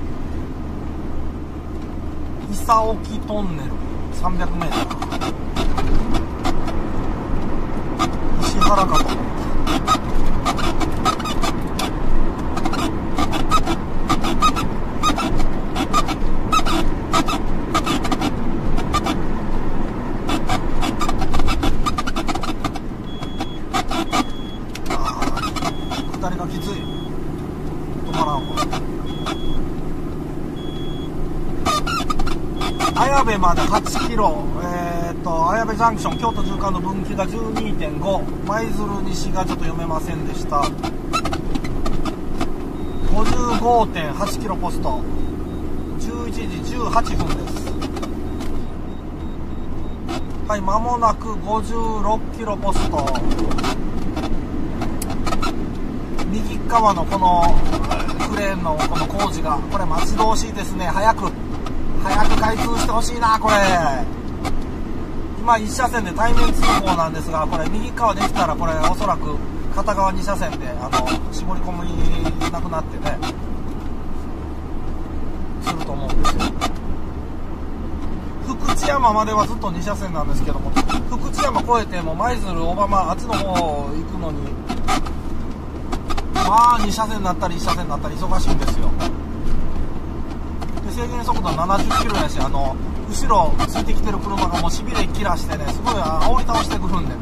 伊佐沖トンネルさんびゃくメートル。石原かと。ああ、下りがきつい。綾部まではちキロ、えー、と綾部ジャンクション京都縦貫の分岐が じゅうにてんご、舞鶴西がちょっと読めませんでした。 ごじゅうごてんはちキロポスト、じゅういちじじゅうはっぷんです。はい、間もなくごじゅうろっキロポスト。右側のこのクレーンのこの工事がこれ待ち遠しいですね。早く早く開通してほしいな。これ今いち車線で対面通行なんですが、これ右側できたらこれおそらく片側に車線であの絞り込みなくなってねすると思うんですよ。福知山まではずっとに車線なんですけども、福知山越えても舞鶴小浜あっちの方行くのにまあに車線になったりいち車線になったり忙しいんですよ。で制限速度ななじゅっキロやし、あの後ろついてきてる車がもうしびれ切らしてね、すごい煽り倒してくるんでね、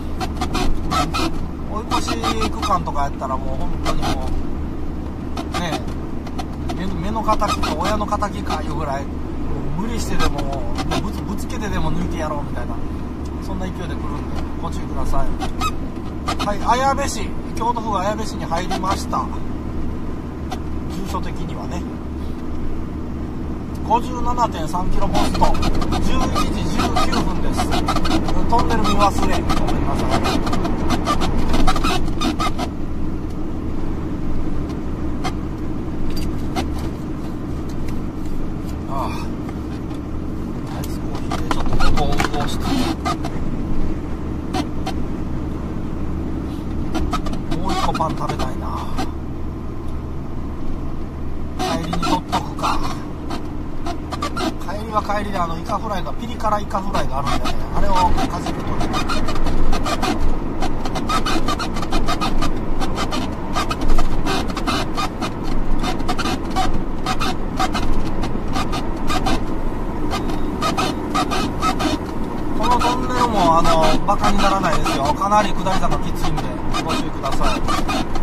追い越し区間とかやったらもう本当にもうね目の、目の敵か親の敵かいうぐらい無理してでももうぶつ、ぶつけてでも抜いてやろうみたいな、そんな勢いで来るんでご注意ください。はい、綾部市、京都府綾部市に入りました。住所的にはね ごじゅうななてんさんキロポスト、じゅういちじじゅうきゅうふんです。トンネル見忘れ、ごめんなさい。ああ、アイスコーヒーでちょっとここを運動してもう一個パン食べたいな。帰りに取っとくか。帰りは帰りであのイカフライがピリ辛イカフライがあるんでね、あれをかじるとねこのトンネルもあのバカにならないですよ。かなり下り坂きついんでご注意ください。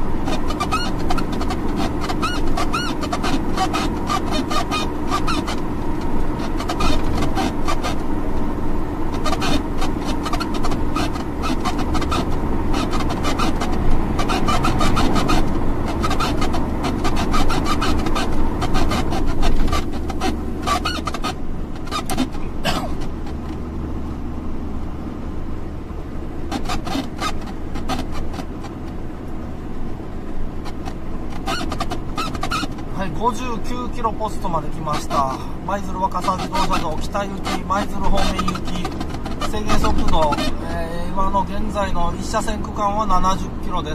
ごじゅうきゅうキロポストまで来ました。舞鶴若狭自動車道北行き舞鶴方面行き、制限速度、えー、今の現在のいち車線区間はななじゅっキロです。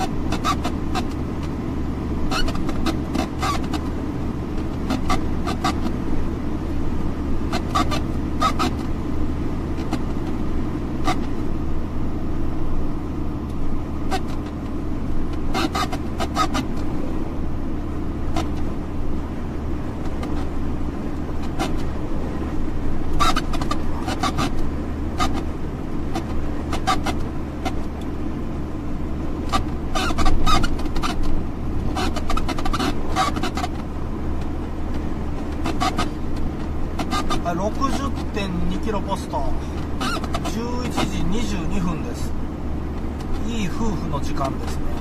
ろくじゅってんにキロポスト、じゅういちじにじゅうにふんです。いい夫婦の時間ですね。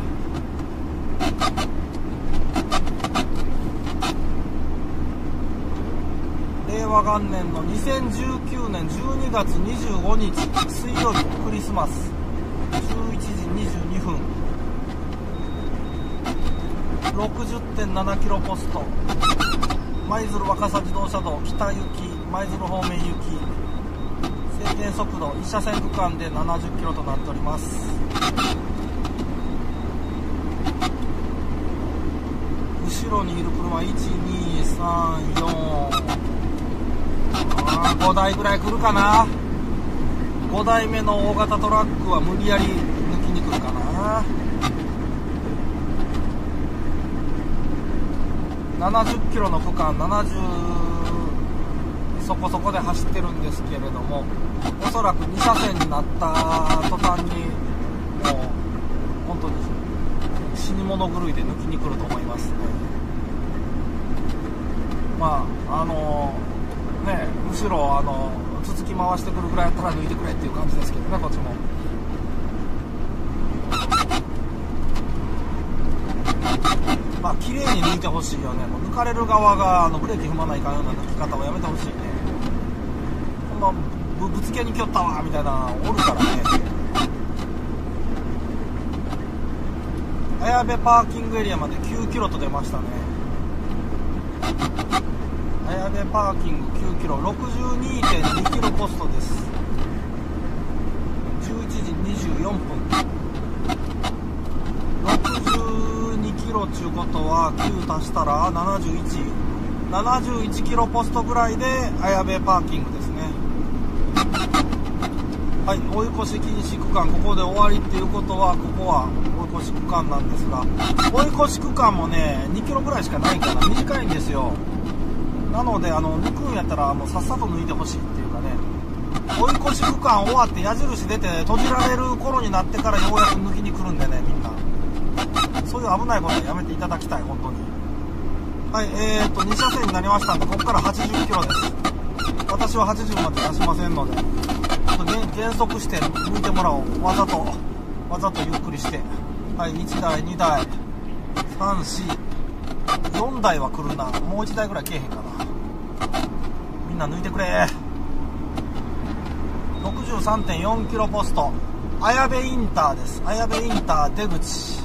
れいわ元年のにせんじゅうきゅうねんじゅうにがつにじゅうごにち水曜日、クリスマス、じゅういちじにじゅうにふん、ろくじゅってんななキロポスト、舞鶴若狭自動車道北行き、舞鶴方面行き、制限速度いっ車線区間でななじゅっキロとなっております。後ろにいる車いちにさんよん、あごだいぐらい来るかな。ごだいめの大型トラックは無理やり抜きに来るかな。ななじゅっキロの区間、ななじゅうそこそこで走ってるんですけれども、おそらくに車線になった途端にもう本当に死に物狂いで抜きに来ると思いますね。まああのね、むしろあのつつき回してくるぐらいやったら抜いてくれっていう感じですけどね、こっちも。まあ綺麗に抜いてほしいよね。もう抜かれる側があのブレーキ踏まないかんような抜き方をやめてほしいね。ほんま ぶ, ぶつけに来よったわみたいなおるからね。綾部パーキングエリアまできゅうキロと出ましたね。綾部パーキングきゅうキロ、ろくじゅうにてんにキロポストです。じゅういちじにじゅうよんぷん、ろくじゅうにキロちゅうことはきゅう足したらななじゅういち、ななじゅういちキロポストぐらいで綾部パーキングですね。はい、追い越し禁止区間、ここで終わりっていうことは、ここは追い越し区間なんですが、追い越し区間もねにキロぐらいしかないから短いんですよ。なのであの抜くんやったらもうさっさと抜いてほしいっていうかね、追い越し区間終わって矢印出て閉じられる頃になってからようやく抜きに来るんでね、みんなそういう危ないことはやめていただきたい、本当に。はい、えーっとに車線になりましたんで、ここからはちじゅっキロです。私ははちじゅうまで出しませんので、ちょっと減速して抜いてもらおう。わざとわざとゆっくりして、はい、いちだいにだいさん、よん、よんだいは来るな。もういちだいぐらい来えへんかな。みんな抜いてくれ。 ろくじゅうさんてんよんキロポスト、綾部インターです。綾部インター出口、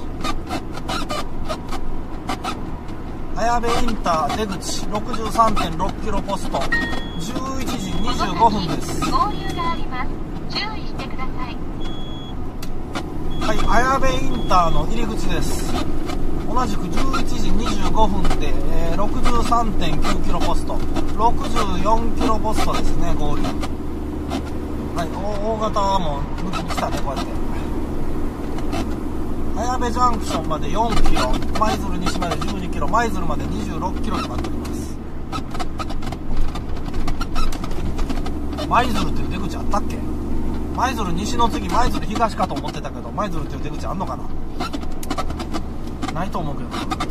綾部インター出口 ろくじゅうさんてんろっキロポスト、じゅういちじにじゅうごふんです。 合流があります。注意してください。 はい、綾部インターの入り口です。同じくじゅういちじにじゅうごふんで、えー、ろくじゅうさんてんきゅうキロポスト、ろくじゅうよんキロポストですね、合流。はい、大型も抜きに来たね、こうやって。綾部ジャンクションまでよんキロ、舞鶴西までじゅうにキロ、舞鶴までにじゅうろっキロとなっております。舞鶴っていう出口あったっけ？舞鶴西の次舞鶴東かと思ってたけど、舞鶴っていう出口あんのかな？ないと思うけど。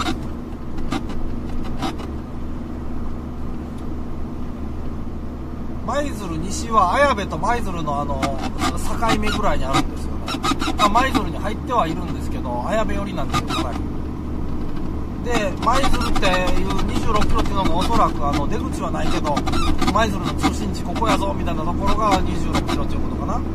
舞鶴西は綾部と舞鶴のあの境目ぐらいにあるんですよね。まあ、舞鶴に入ってはいるんですけど、綾部寄りなんですよ、かなり。で、舞鶴っていうにじゅうろっキロっていうのがおそらくあの出口はないけど、舞鶴の中心地ここやぞみたいなところがにじゅうろっキロっていうことかな。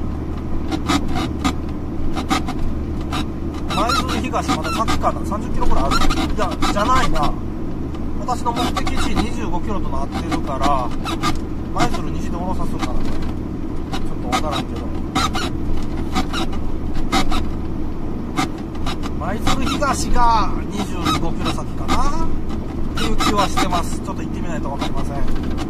舞鶴東まだ先かな、さんじゅっキロぐらいある？いや、じゃないな。私の目的地にじゅうごキロとなってるから、舞鶴西で降ろさするかな、ちょっとわからんけど。 舞鶴東がにじゅうごキロ先かなっていう気はしてます。ちょっと行ってみないと分かりません。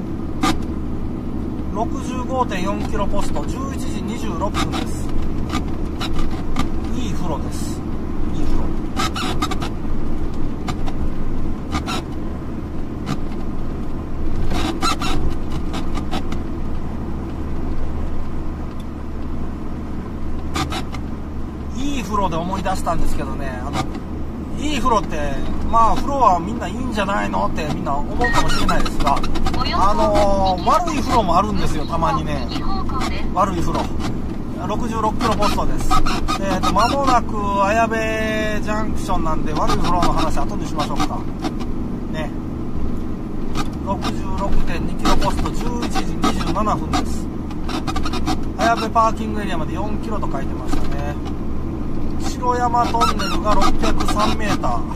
ろくじゅうごてんよんキロポスト、じゅういちじにじゅうろっぷんです。いい風呂です。いい風呂。いい風呂で思い出したんですけどね、あのいい風呂ってまあ風呂はみんないいんじゃないのってみんな思うかもしれないですが、あのー、悪い風呂もあるんですよ、たまにね。悪い風呂ろくじゅうろっキロポストです。えーと間もなく綾部ジャンクションなんで、悪い風呂の話後にしましょうかね。 ろくじゅうろくてんにキロポスト、じゅういちじにじゅうななふんです。綾部パーキングエリアまでよんキロと書いてましたね。城山トンネルがろっぴゃくさんメーター。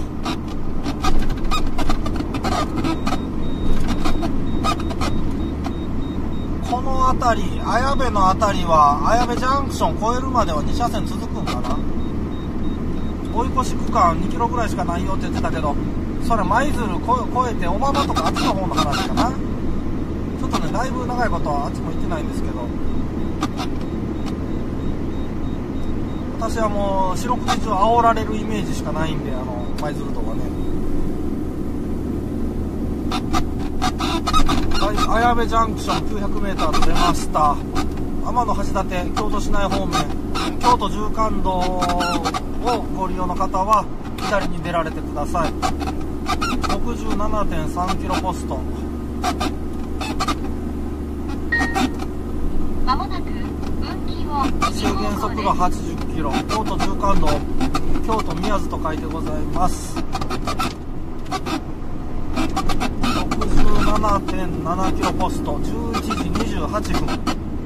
この辺り、綾部の辺りは綾部ジャンクション越えるまではに車線続くんかな。追い越し区間にキロぐらいしかないよって言ってたけど、それ舞鶴越えて小浜とかあっちの方の話かな。ちょっとね、だいぶ長いことはあっちも行ってないんですけど、私はもう四六時中煽られるイメージしかないんで、あの舞鶴とかね。はい、綾部ジャンクション きゅうひゃくメーター と出ました。天橋立、京都市内方面、京都縦貫道をご利用の方は左に出られてください。 ろくじゅうななてんさんキロポスト。 まもなく分岐を制限速度はちじゅっキロ、京都縦貫道、京都宮津と書いてございます。ろくじゅうななてんななキロポスト、じゅういちじにじゅうはちふん。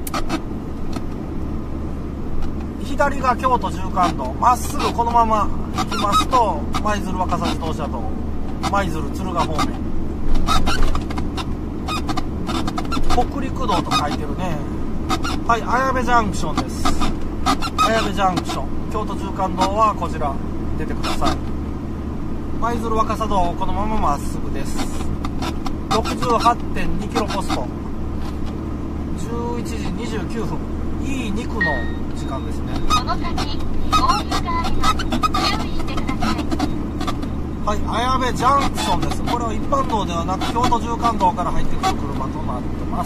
左が京都縦貫道、まっすぐこのまま行きますと舞鶴若狭自動車道、舞鶴敦賀方面、北陸道と書いてるね。はい、綾部ジャンクションです。綾部ジャンクション、京都縦貫道はこちら出てください。舞鶴若狭道このまままっすぐです。ろくじゅうはちてんにキロポスト、じゅういちじにじゅうきゅうふん、いい肉の時間ですね。 この先合流があります。注意してください。 はい、綾部ジャンクションです。これは一般道ではなく京都縦貫道から入ってくる車となってます。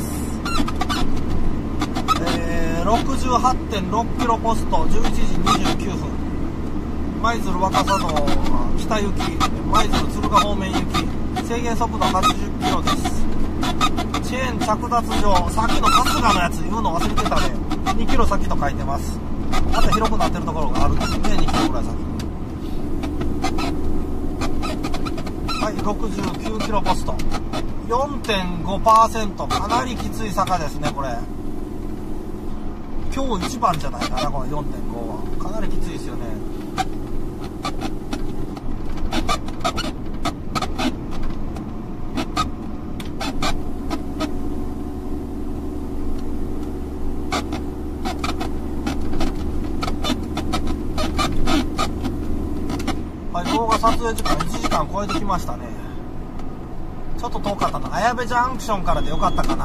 えー、ろくじゅうはちてんろっキロポスト、じゅういちじにじゅうきゅうふん、舞鶴若狭道北行き、舞鶴敦賀方面行き、制限速度はちじゅっキロです。チェーン着脱場、さっきの春日のやつ言うの忘れてたね。にキロ先と書いてます。また広くなってるところがあるんですね、にキロぐらい先。はい、ろくじゅうきゅうキロポスト、 よんてんごパーセント、 かなりきつい坂ですね。これ今日一番じゃないかな、この よんてんご は。かなりきついですよね。はい、動画撮影時間いちじかん超えてきましたね。ちょっと遠かったな。綾部ジャンクションからでよかったかな。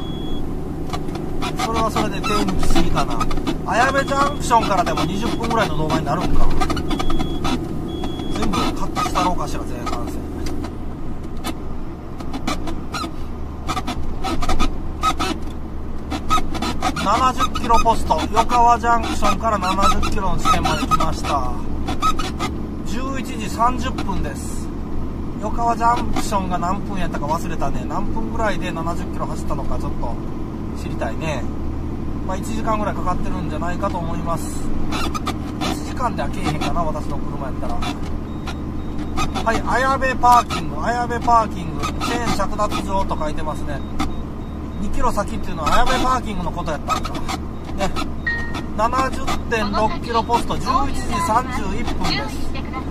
それはそれで手抜きすぎかな。綾部ジャンクションからでもにじゅっぷんぐらいの動画になるんか。全部カットしたろうかしら、前半戦。ななじゅっキロポスト、横川ジャンクションからななじゅっキロの地点まで来ました。じゅういちじさんじゅっぷんです。横川ジャンクションが何分やったか忘れたね。何分ぐらいでななじゅっキロ走ったのかちょっと知りたいね。まあいちじかんぐらいかかってるんじゃないかと思います。いちじかんではけえへんかな、私の車やったら。はい、綾部パーキング、綾部パーキング、チェーン着脱場と書いてますね。にキロ先っていうのは綾部パーキングのことやったんかね。ななじゅってんろっキロポスト、じゅういちじさんじゅういっぷんです。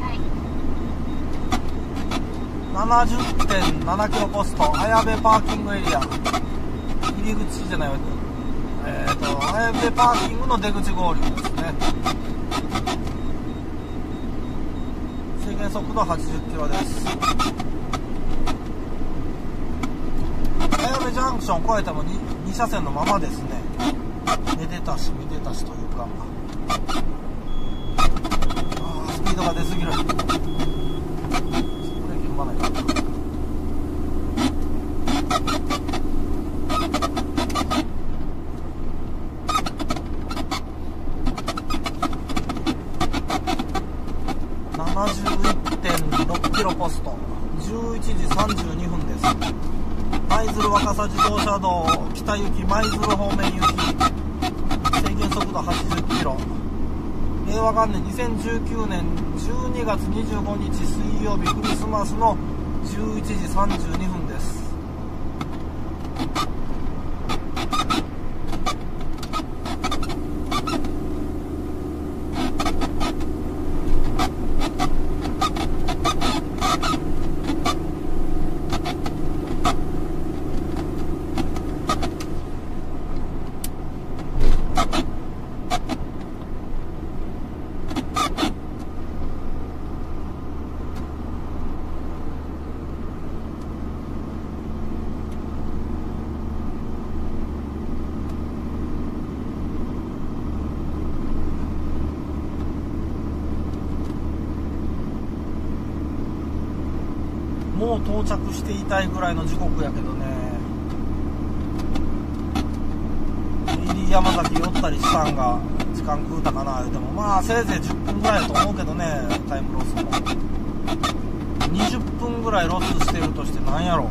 ななじゅってんななキロポスト、綾部パーキングエリア、入り口じゃないわ、えーと綾部パーキングの出口合流ですね。 限速度はちじゅっキロです。早めジャンクション越えても 2, に車線のままですね。めでたしめでたしというか、あスピードが出すぎる。ブレーキ踏まないかな。ななじゅういってんろっキロポスト、じゅういちじさんじゅうにふんです。舞鶴若狭自動車道北行き舞鶴方面行き、制限速度はちじゅっキロ。令和元年にせんじゅうきゅうねんじゅうにがつにじゅうごにち水曜日、クリスマスのじゅういちじさんじゅうにふんです。もう到着していたいぐらいの時刻やけどね。入り山崎寄ったりしたんが時間食うたかな。でもまあせいぜいじゅっぷんぐらいだと思うけどね。タイムロスもにじゅっぷんぐらいロスしてるとしてなんやろ。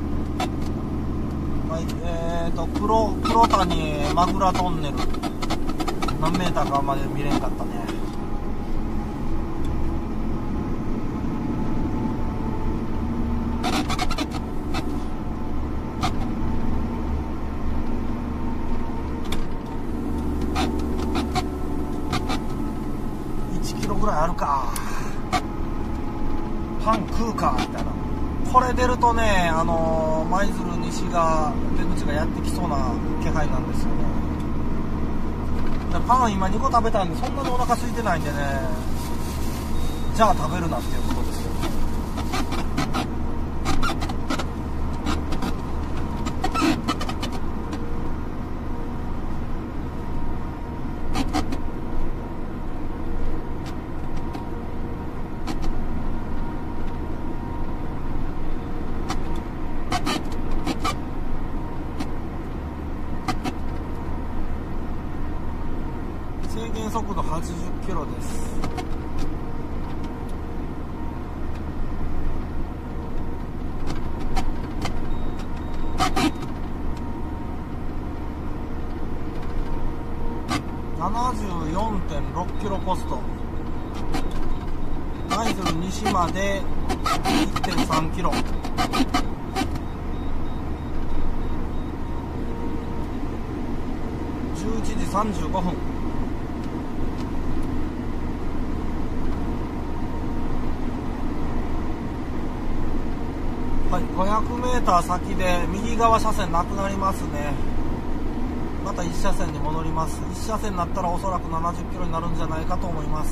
はい、えーと黒黒谷マグラトンネル何メーターかまで見れんかったね。いちキロぐらいあるか。パン食うかみたいな。これ出るとね、あの舞鶴西が出口がやってきそうな気配なんですよね。パン今にこ食べたんでそんなにお腹空いてないんでね、じゃあ食べるなっていうことですよ。制限速度はちじゅっキロです。ななじゅうよんてんろっキロポスト、舞鶴西まで いってんさんキロ、じゅういちじさんじゅうごふん。はい、ごひゃくメーター先で右側車線なくなりますね。またいち車線に戻ります。いち車線になったらおそらくななじゅっキロになるんじゃないかと思います。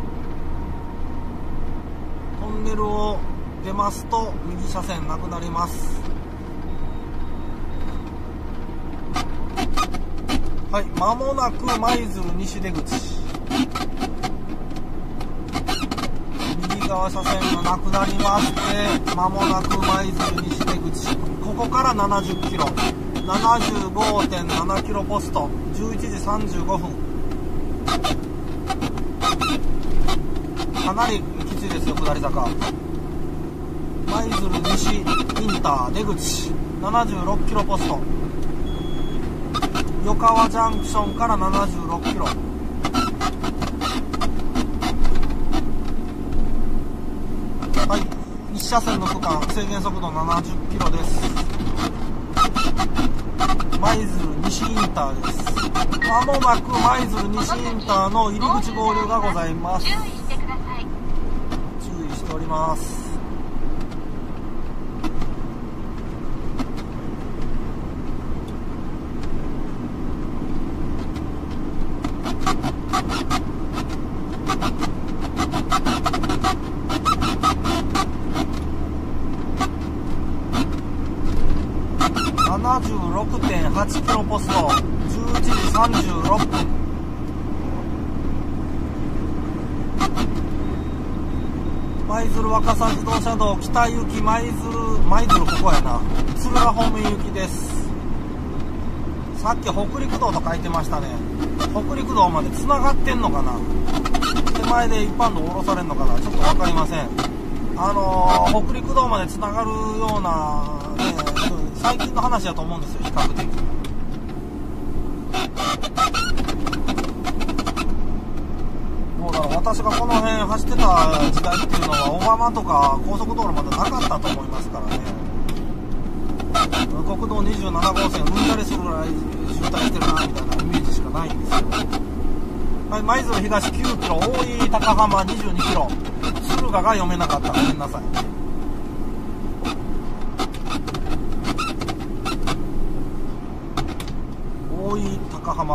トンネルを出ますと右車線なくなります。はい、間もなく舞鶴西出口、右側車線がなくなりまして、間もなく舞鶴西出口、ここからななじゅっキロ、ななじゅうごてんななキロポスト、じゅういちじさんじゅうごふん。かなりきついですよ、下り坂。舞鶴西インター出口、ななじゅうろっキロポスト、与川ジャンクションからななじゅうろっキロ。はい、いち車線の区間、制限速度ななじゅっキロです。舞鶴西インターです。まもなく舞鶴西インターの入り口合流がございます。 注意してください。 注意しております。 なじゅうろくてんはちキロポスト、じゅういちじさんじゅうろっぷん。舞鶴若狭自動車道北行き舞鶴、舞鶴ここやな、敦賀方面行きです。さっき北陸道と書いてましたね。北陸道までつながってんのかな、手前で一般道降ろされるのかな、ちょっと分かりません。あのー、北陸道までつながるような、ね、最近の話だと思うんですよ、比較的。どうだろう、私がこの辺走ってた時代っていうのは小浜とか高速道路まだなかったと思いますからね。国道にじゅうなな号線うんざりするぐらい渋滞してるなみたいなイメージしかないんですけど、はい、舞鶴東きゅうキロ、大井高浜にじゅうにキロ、敦賀が読めなかった、ごめんなさい。大井高浜、はい、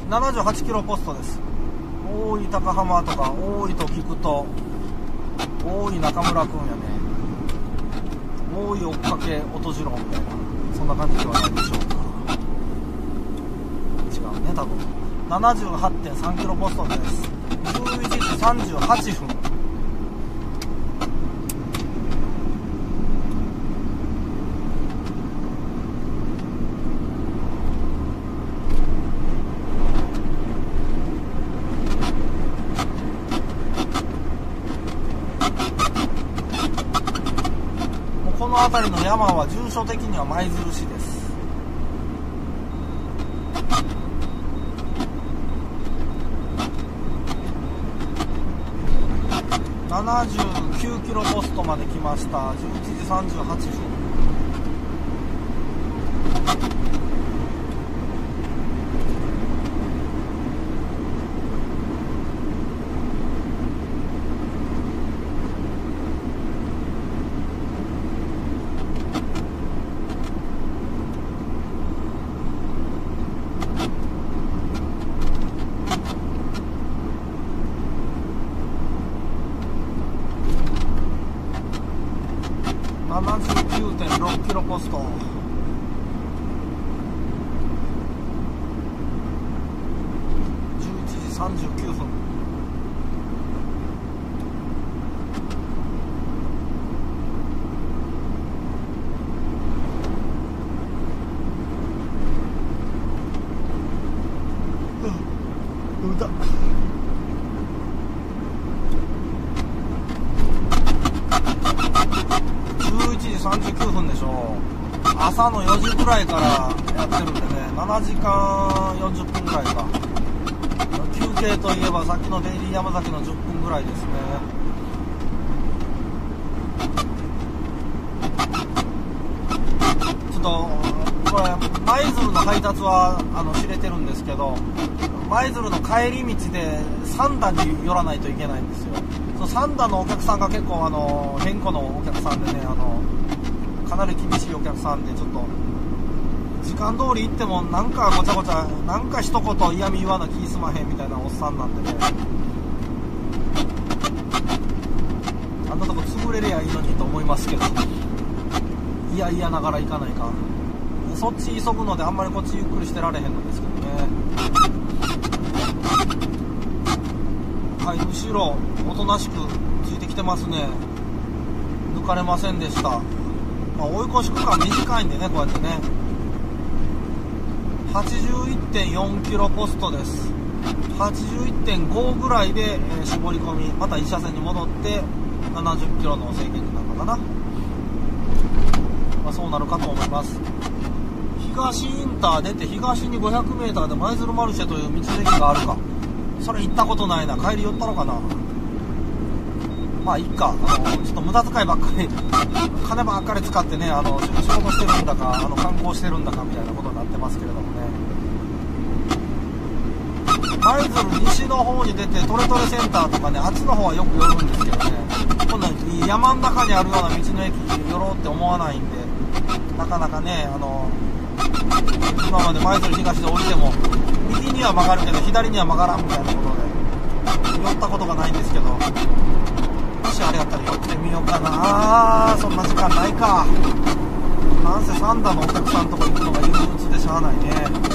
ななじゅうはちキロポストです。大井高浜とか大井と聞くと大井中村くんやね。大井追っかけ音次郎みたいな、そんな感じではないでしょうか。違うね、多分。ななじゅうはちてんさんキロポストです。じゅういちじさんじゅうはっぷん。この辺りの山は住所的には舞鶴市です。ななじゅうきゅうキロポストまで来ました。じゅういちじさんじゅうはっぷん。ななじゅうきゅうてんろっキロポスト。じゅういちじさんじゅうきゅうふん。うん、だじゅういちじさんじゅうきゅうふんでしょ。朝のよじぐらいからやってるんでね、ななじかんよんじゅっぷんぐらいか。休憩といえばさっきのデイリー山崎のじゅっぷんぐらいですね。ちょっとこれ舞鶴の配達はあの知れてるんですけど、舞鶴の帰り道で三田に寄らないといけないんですよ。その三田のお客さんが結構あの変更のお客さんでね、あのかなり厳しいお客さんで、ちょっと時間通り行ってもなんかごちゃごちゃ、なんか一言嫌味言わな気すまへんみたいなおっさんなんでね、あんなとこ潰れりゃいいのにと思いますけど、いやいやながら行かないかん。そっち急ぐのであんまりこっちゆっくりしてられへんのですけどね。はい、後ろおとなしくついてきてますね。抜かれませんでした。まあ、追い越し区間短いんでね、こうやってね。はちじゅういってんよんキロポストです。はちじゅういってんごぐらいで、えー、絞り込み、またいち車線に戻ってななじゅっキロの制限になるのかな。まあ、そうなるかと思います。東インター出て東に ごひゃくメーター で舞鶴マルシェという道の駅があるか。それ行ったことないな。帰り寄ったのかな。まあいいか。あのちょっと無駄遣いばっかり金ばっかり使ってね、あの仕事してるんだかあの観光してるんだかみたいなことになってますけれどもね。舞鶴西の方に出てトレトレセンターとかね、あっちの方はよく寄るんですけどね、今度山の中にあるような道の駅寄ろうって思わないんで、なかなかね、あの今まで舞鶴東で降りても右には曲がるけど左には曲がらんみたいなことで寄ったことがないんですけど、もしあれやったら寄ってみようかな。あー、そんな時間ないか。 なんせサンダのお客さんとか行くのが憂鬱でしゃあないね。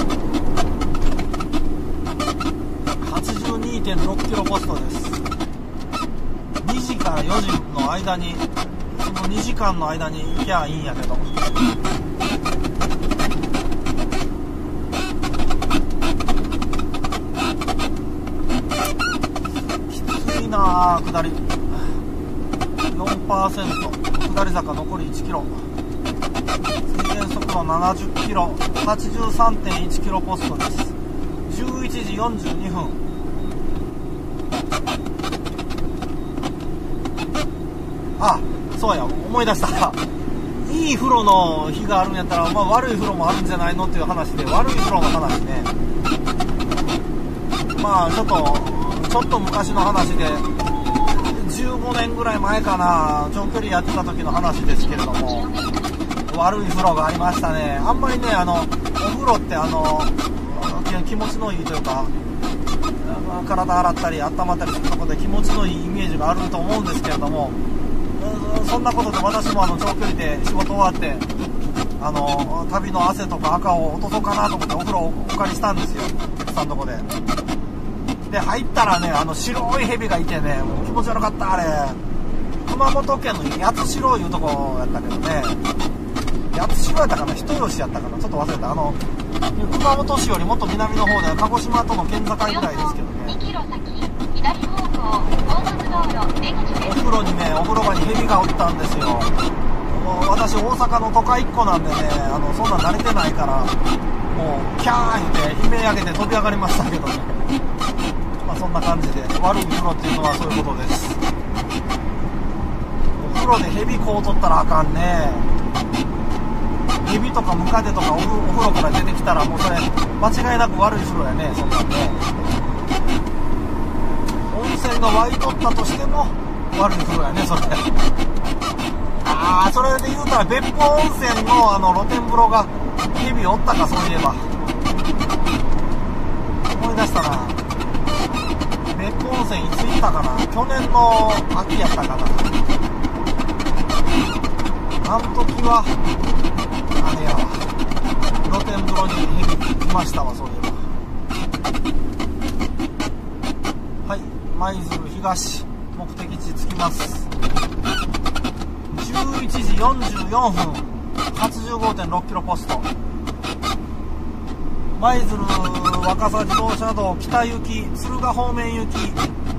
はちじゅうにてんろっキロポストです。にじからよじの間に、そのにじかんの間に行きゃいいんやけど、きついなあ。下り よんパーセント、 下り坂残りいちキロ、制限速度ななじゅっキロ、 はちじゅうさんてんいちキロポストです。じゅういちじよんじゅうにふん。あ、そうや、思い出した。いい風呂の日があるんやったら、まあ、悪い風呂もあるんじゃないのっていう話で、悪い風呂の話ね。まあちょっとちょっと昔の話で、じゅうごねんぐらい前かな、長距離やってた時の話ですけれども、悪い風呂がありましたね。あんまりね、あのお風呂ってあの気持ちのいいというか、体洗ったり温まったりするところで気持ちのいいイメージがあると思うんですけれども、そんなことで私もあの長距離で仕事終わってあの旅の汗とか赤を落とそうかなと思ってお風呂をお借りしたんですよ、お客さんのとこで。で入ったらね、あの白い蛇がいてね、もう気持ち悪かった。あれ熊本県の八代いうとこやったけどね、八代やったかな、人吉やったかな、ちょっと忘れた。あの熊本市よりもっと南の方で鹿児島との県境ぐらいですけどね。 にキロ先、左方向、高速道路出口です。 お風呂にね、お風呂場に蛇がおったんですよ。もう私大阪の都会っ子なんでね、あのそんなん慣れてないから、もうキャー言って悲鳴上げて飛び上がりましたけどね。まあそんな感じで、悪い風呂っていうのはそういうことです。お風呂で蛇こうとったらあかんね。蛇とかムカデとかお風呂から出てきたら、もうそれ間違いなく悪い風呂やね、そんなんね。温泉が湧いとったとしても悪い風呂やね、それ。ああ、それで言うたら別府温泉のあの露天風呂が蛇おったか、そういえば思い出したな。別府温泉いつ行ったかな、去年の秋やったかな。あの時はあれやわ、露天風呂に蛇いましたわ、そういえば。はい、舞鶴東目的地着きます。じゅういちじよんじゅうよんふん、 はちじゅうごてんろっキロポスト。舞鶴若狭自動車道北行き、敦賀方面行き、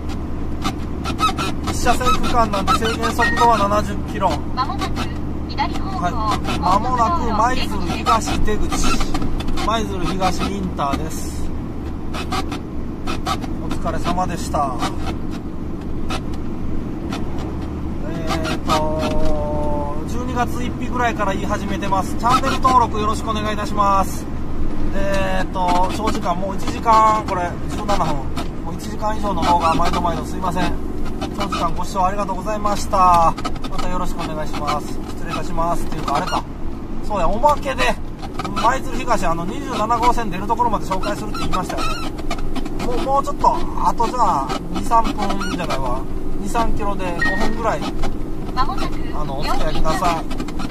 いち車線区間なんで制限速度はななじゅっキロ。 まもなく左方向、 はい、まもなく舞鶴東出口、舞鶴東インターです。お疲れ様でした。えーとじゅうにがつついたちぐらいから言い始めてます。チャンネル登録よろしくお願いいたします。えーと長時間、もういちじかん、これじゅうななふん、もういちじかん以上の動画毎度毎度すいません。長時間ご視聴ありがとうございました。またよろしくお願いします。失礼いたします。っていうかあれか、そうや、おまけで舞鶴東あのにじゅうなな号線出るところまで紹介するって言いましたよね。もうもうちょっとあとじゃあにさんぷんじゃないわ、にさんキロでごふんぐらいまもなくあのお付き合いください。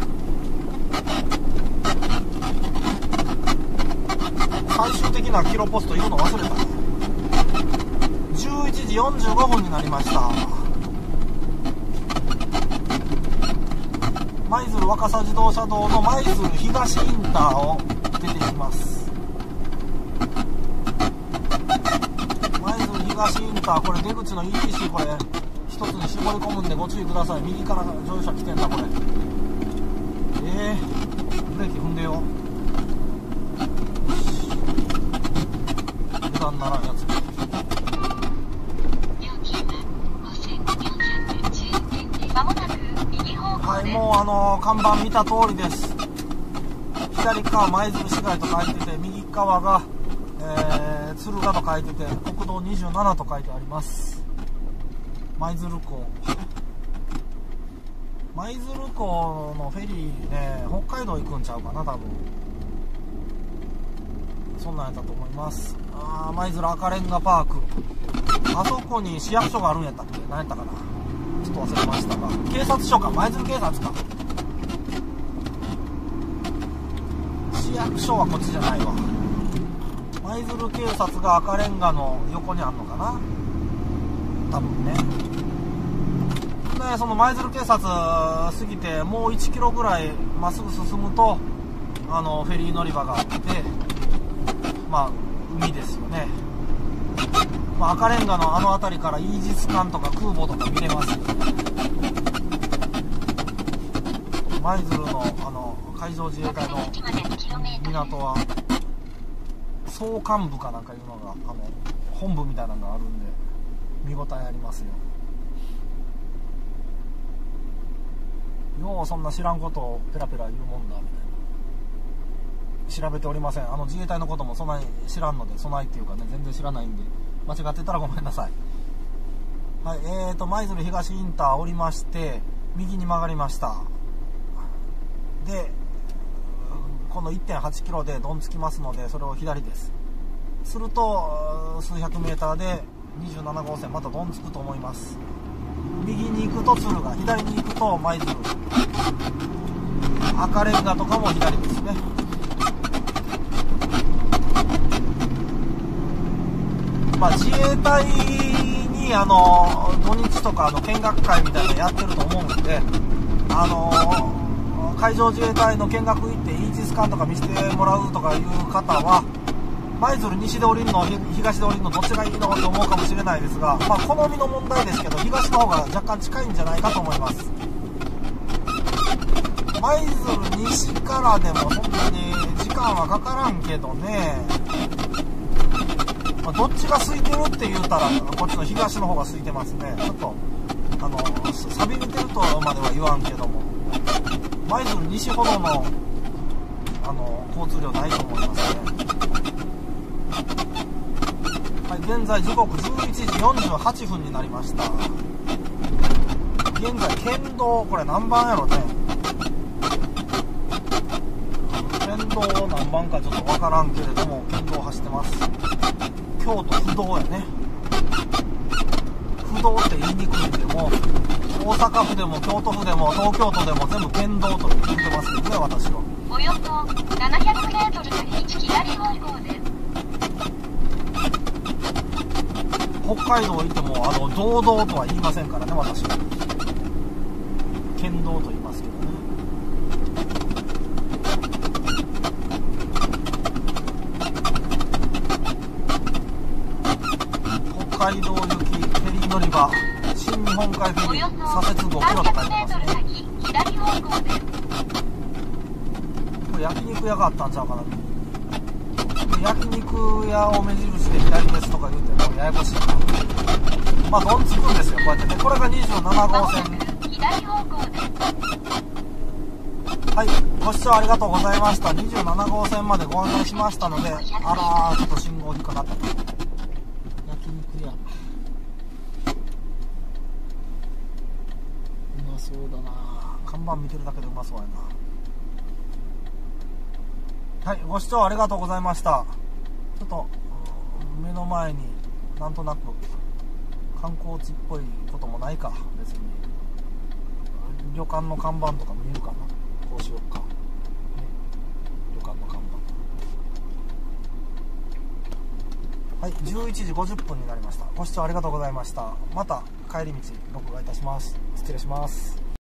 最終的なキロポスト言うの忘れたね。じゅういちじよんじゅうごふんになりました。舞鶴若狭自動車道の舞鶴東インターを出てきます。舞鶴東インター、これ出口の イーティーシー これ一つに絞り込むんでご注意ください。右から乗用車来てんだこれ。えー、ブレーキ踏んでよ。油断ならんやつ。はい、もうあのー、看板見た通りです。左側舞鶴市街と書いてて、右側が、えー、敦賀と書いてて、国道にじゅうななと書いてあります。舞鶴港、舞鶴港のフェリーね、北海道行くんちゃうかな、多分。そんなんやったと思います。あー、舞鶴赤レンガパーク、あそこに市役所があるんやったっけ、何やったかな、ちょっと忘れましたが、警察署か、舞鶴警察か。 市役所はこっちじゃないわ。舞鶴警察が赤レンガの横にあんのかな、多分ね。でその舞鶴警察過ぎてもういちキロぐらいまっすぐ進むとあのフェリー乗り場があって、まあ海ですよね。まあ、赤レンガのあの辺りからイージス艦とか空母とか見れますよね。舞鶴のあの海上自衛隊の港は総監部かなんかいうのがあの本部みたいなのがあるんで見応えありますよ。ようそんな知らんことをペラペラ言うもんだみたいな。調べておりません。あの自衛隊のこともそんなに知らんので、そないっていうかね、全然知らないんで間違ってたらごめんなさい。はい、えーと舞鶴東インター降りまして右に曲がりました。でこの いってんはちキロでどんつきますので、それを左です。すると数百メーターでにじゅうなな号線またどんつくと思います。右に行くと敦賀、左に行くと舞鶴、赤レンガとかも左ですね。まあ、自衛隊にあの土日とかあの見学会みたいなのやってると思うんで、あの海上自衛隊の見学行ってイージス艦とか見せてもらうとかいう方は舞鶴西で降りるの東で降りるのどっちがいいのって思うかもしれないですが、まあ、好みの問題ですけど東の方が若干近いんじゃないかと思います。舞鶴西からでもそんなに時間はかからんけどね、まあ、どっちが空いてるって言うたらこっちの東の方が空いてますね。ちょっとあの錆びれてるとまでは言わんけども舞鶴西ほどのあの交通量ないと思いますね。はい、現在時刻じゅういちじよんじゅうはちふんになりました。現在県道これ何番やろね、県道何番かちょっと分からんけれども県道走ってます。京都不動やね。不動って言いにくいんでも大阪府でも京都府でも東京都でも全部県道と言ってますけどね、私は。 およそななひゃくメートル先左方向です。 北海道行ってもあの道道とは言いませんからね、私は。県道と言いますけどね。北海道行きフェリー乗り場新日本海フェリー左折ごキロと書いてますね。これ焼肉屋があったんちゃうかな。焼肉屋を目印で左ですとか言うてもややこしいな。まあどんつくんですよ、こうやってね。これがにじゅうなな号線。はい、ご視聴ありがとうございました。にじゅうなな号線までご案内しましたので、あらーちょっと信号引っかかった。焼肉屋うまそうだな。看板見てるだけでうまそうやな。はい、ご視聴ありがとうございました。ちょっと目の前になんとなく観光地っぽいこともないか、別に旅館の看板とか見えるかな。こうしようか、ね、旅館の看板。はい、じゅういちじごじゅっぷんになりました。ご視聴ありがとうございました。また帰り道録画いたします。失礼します。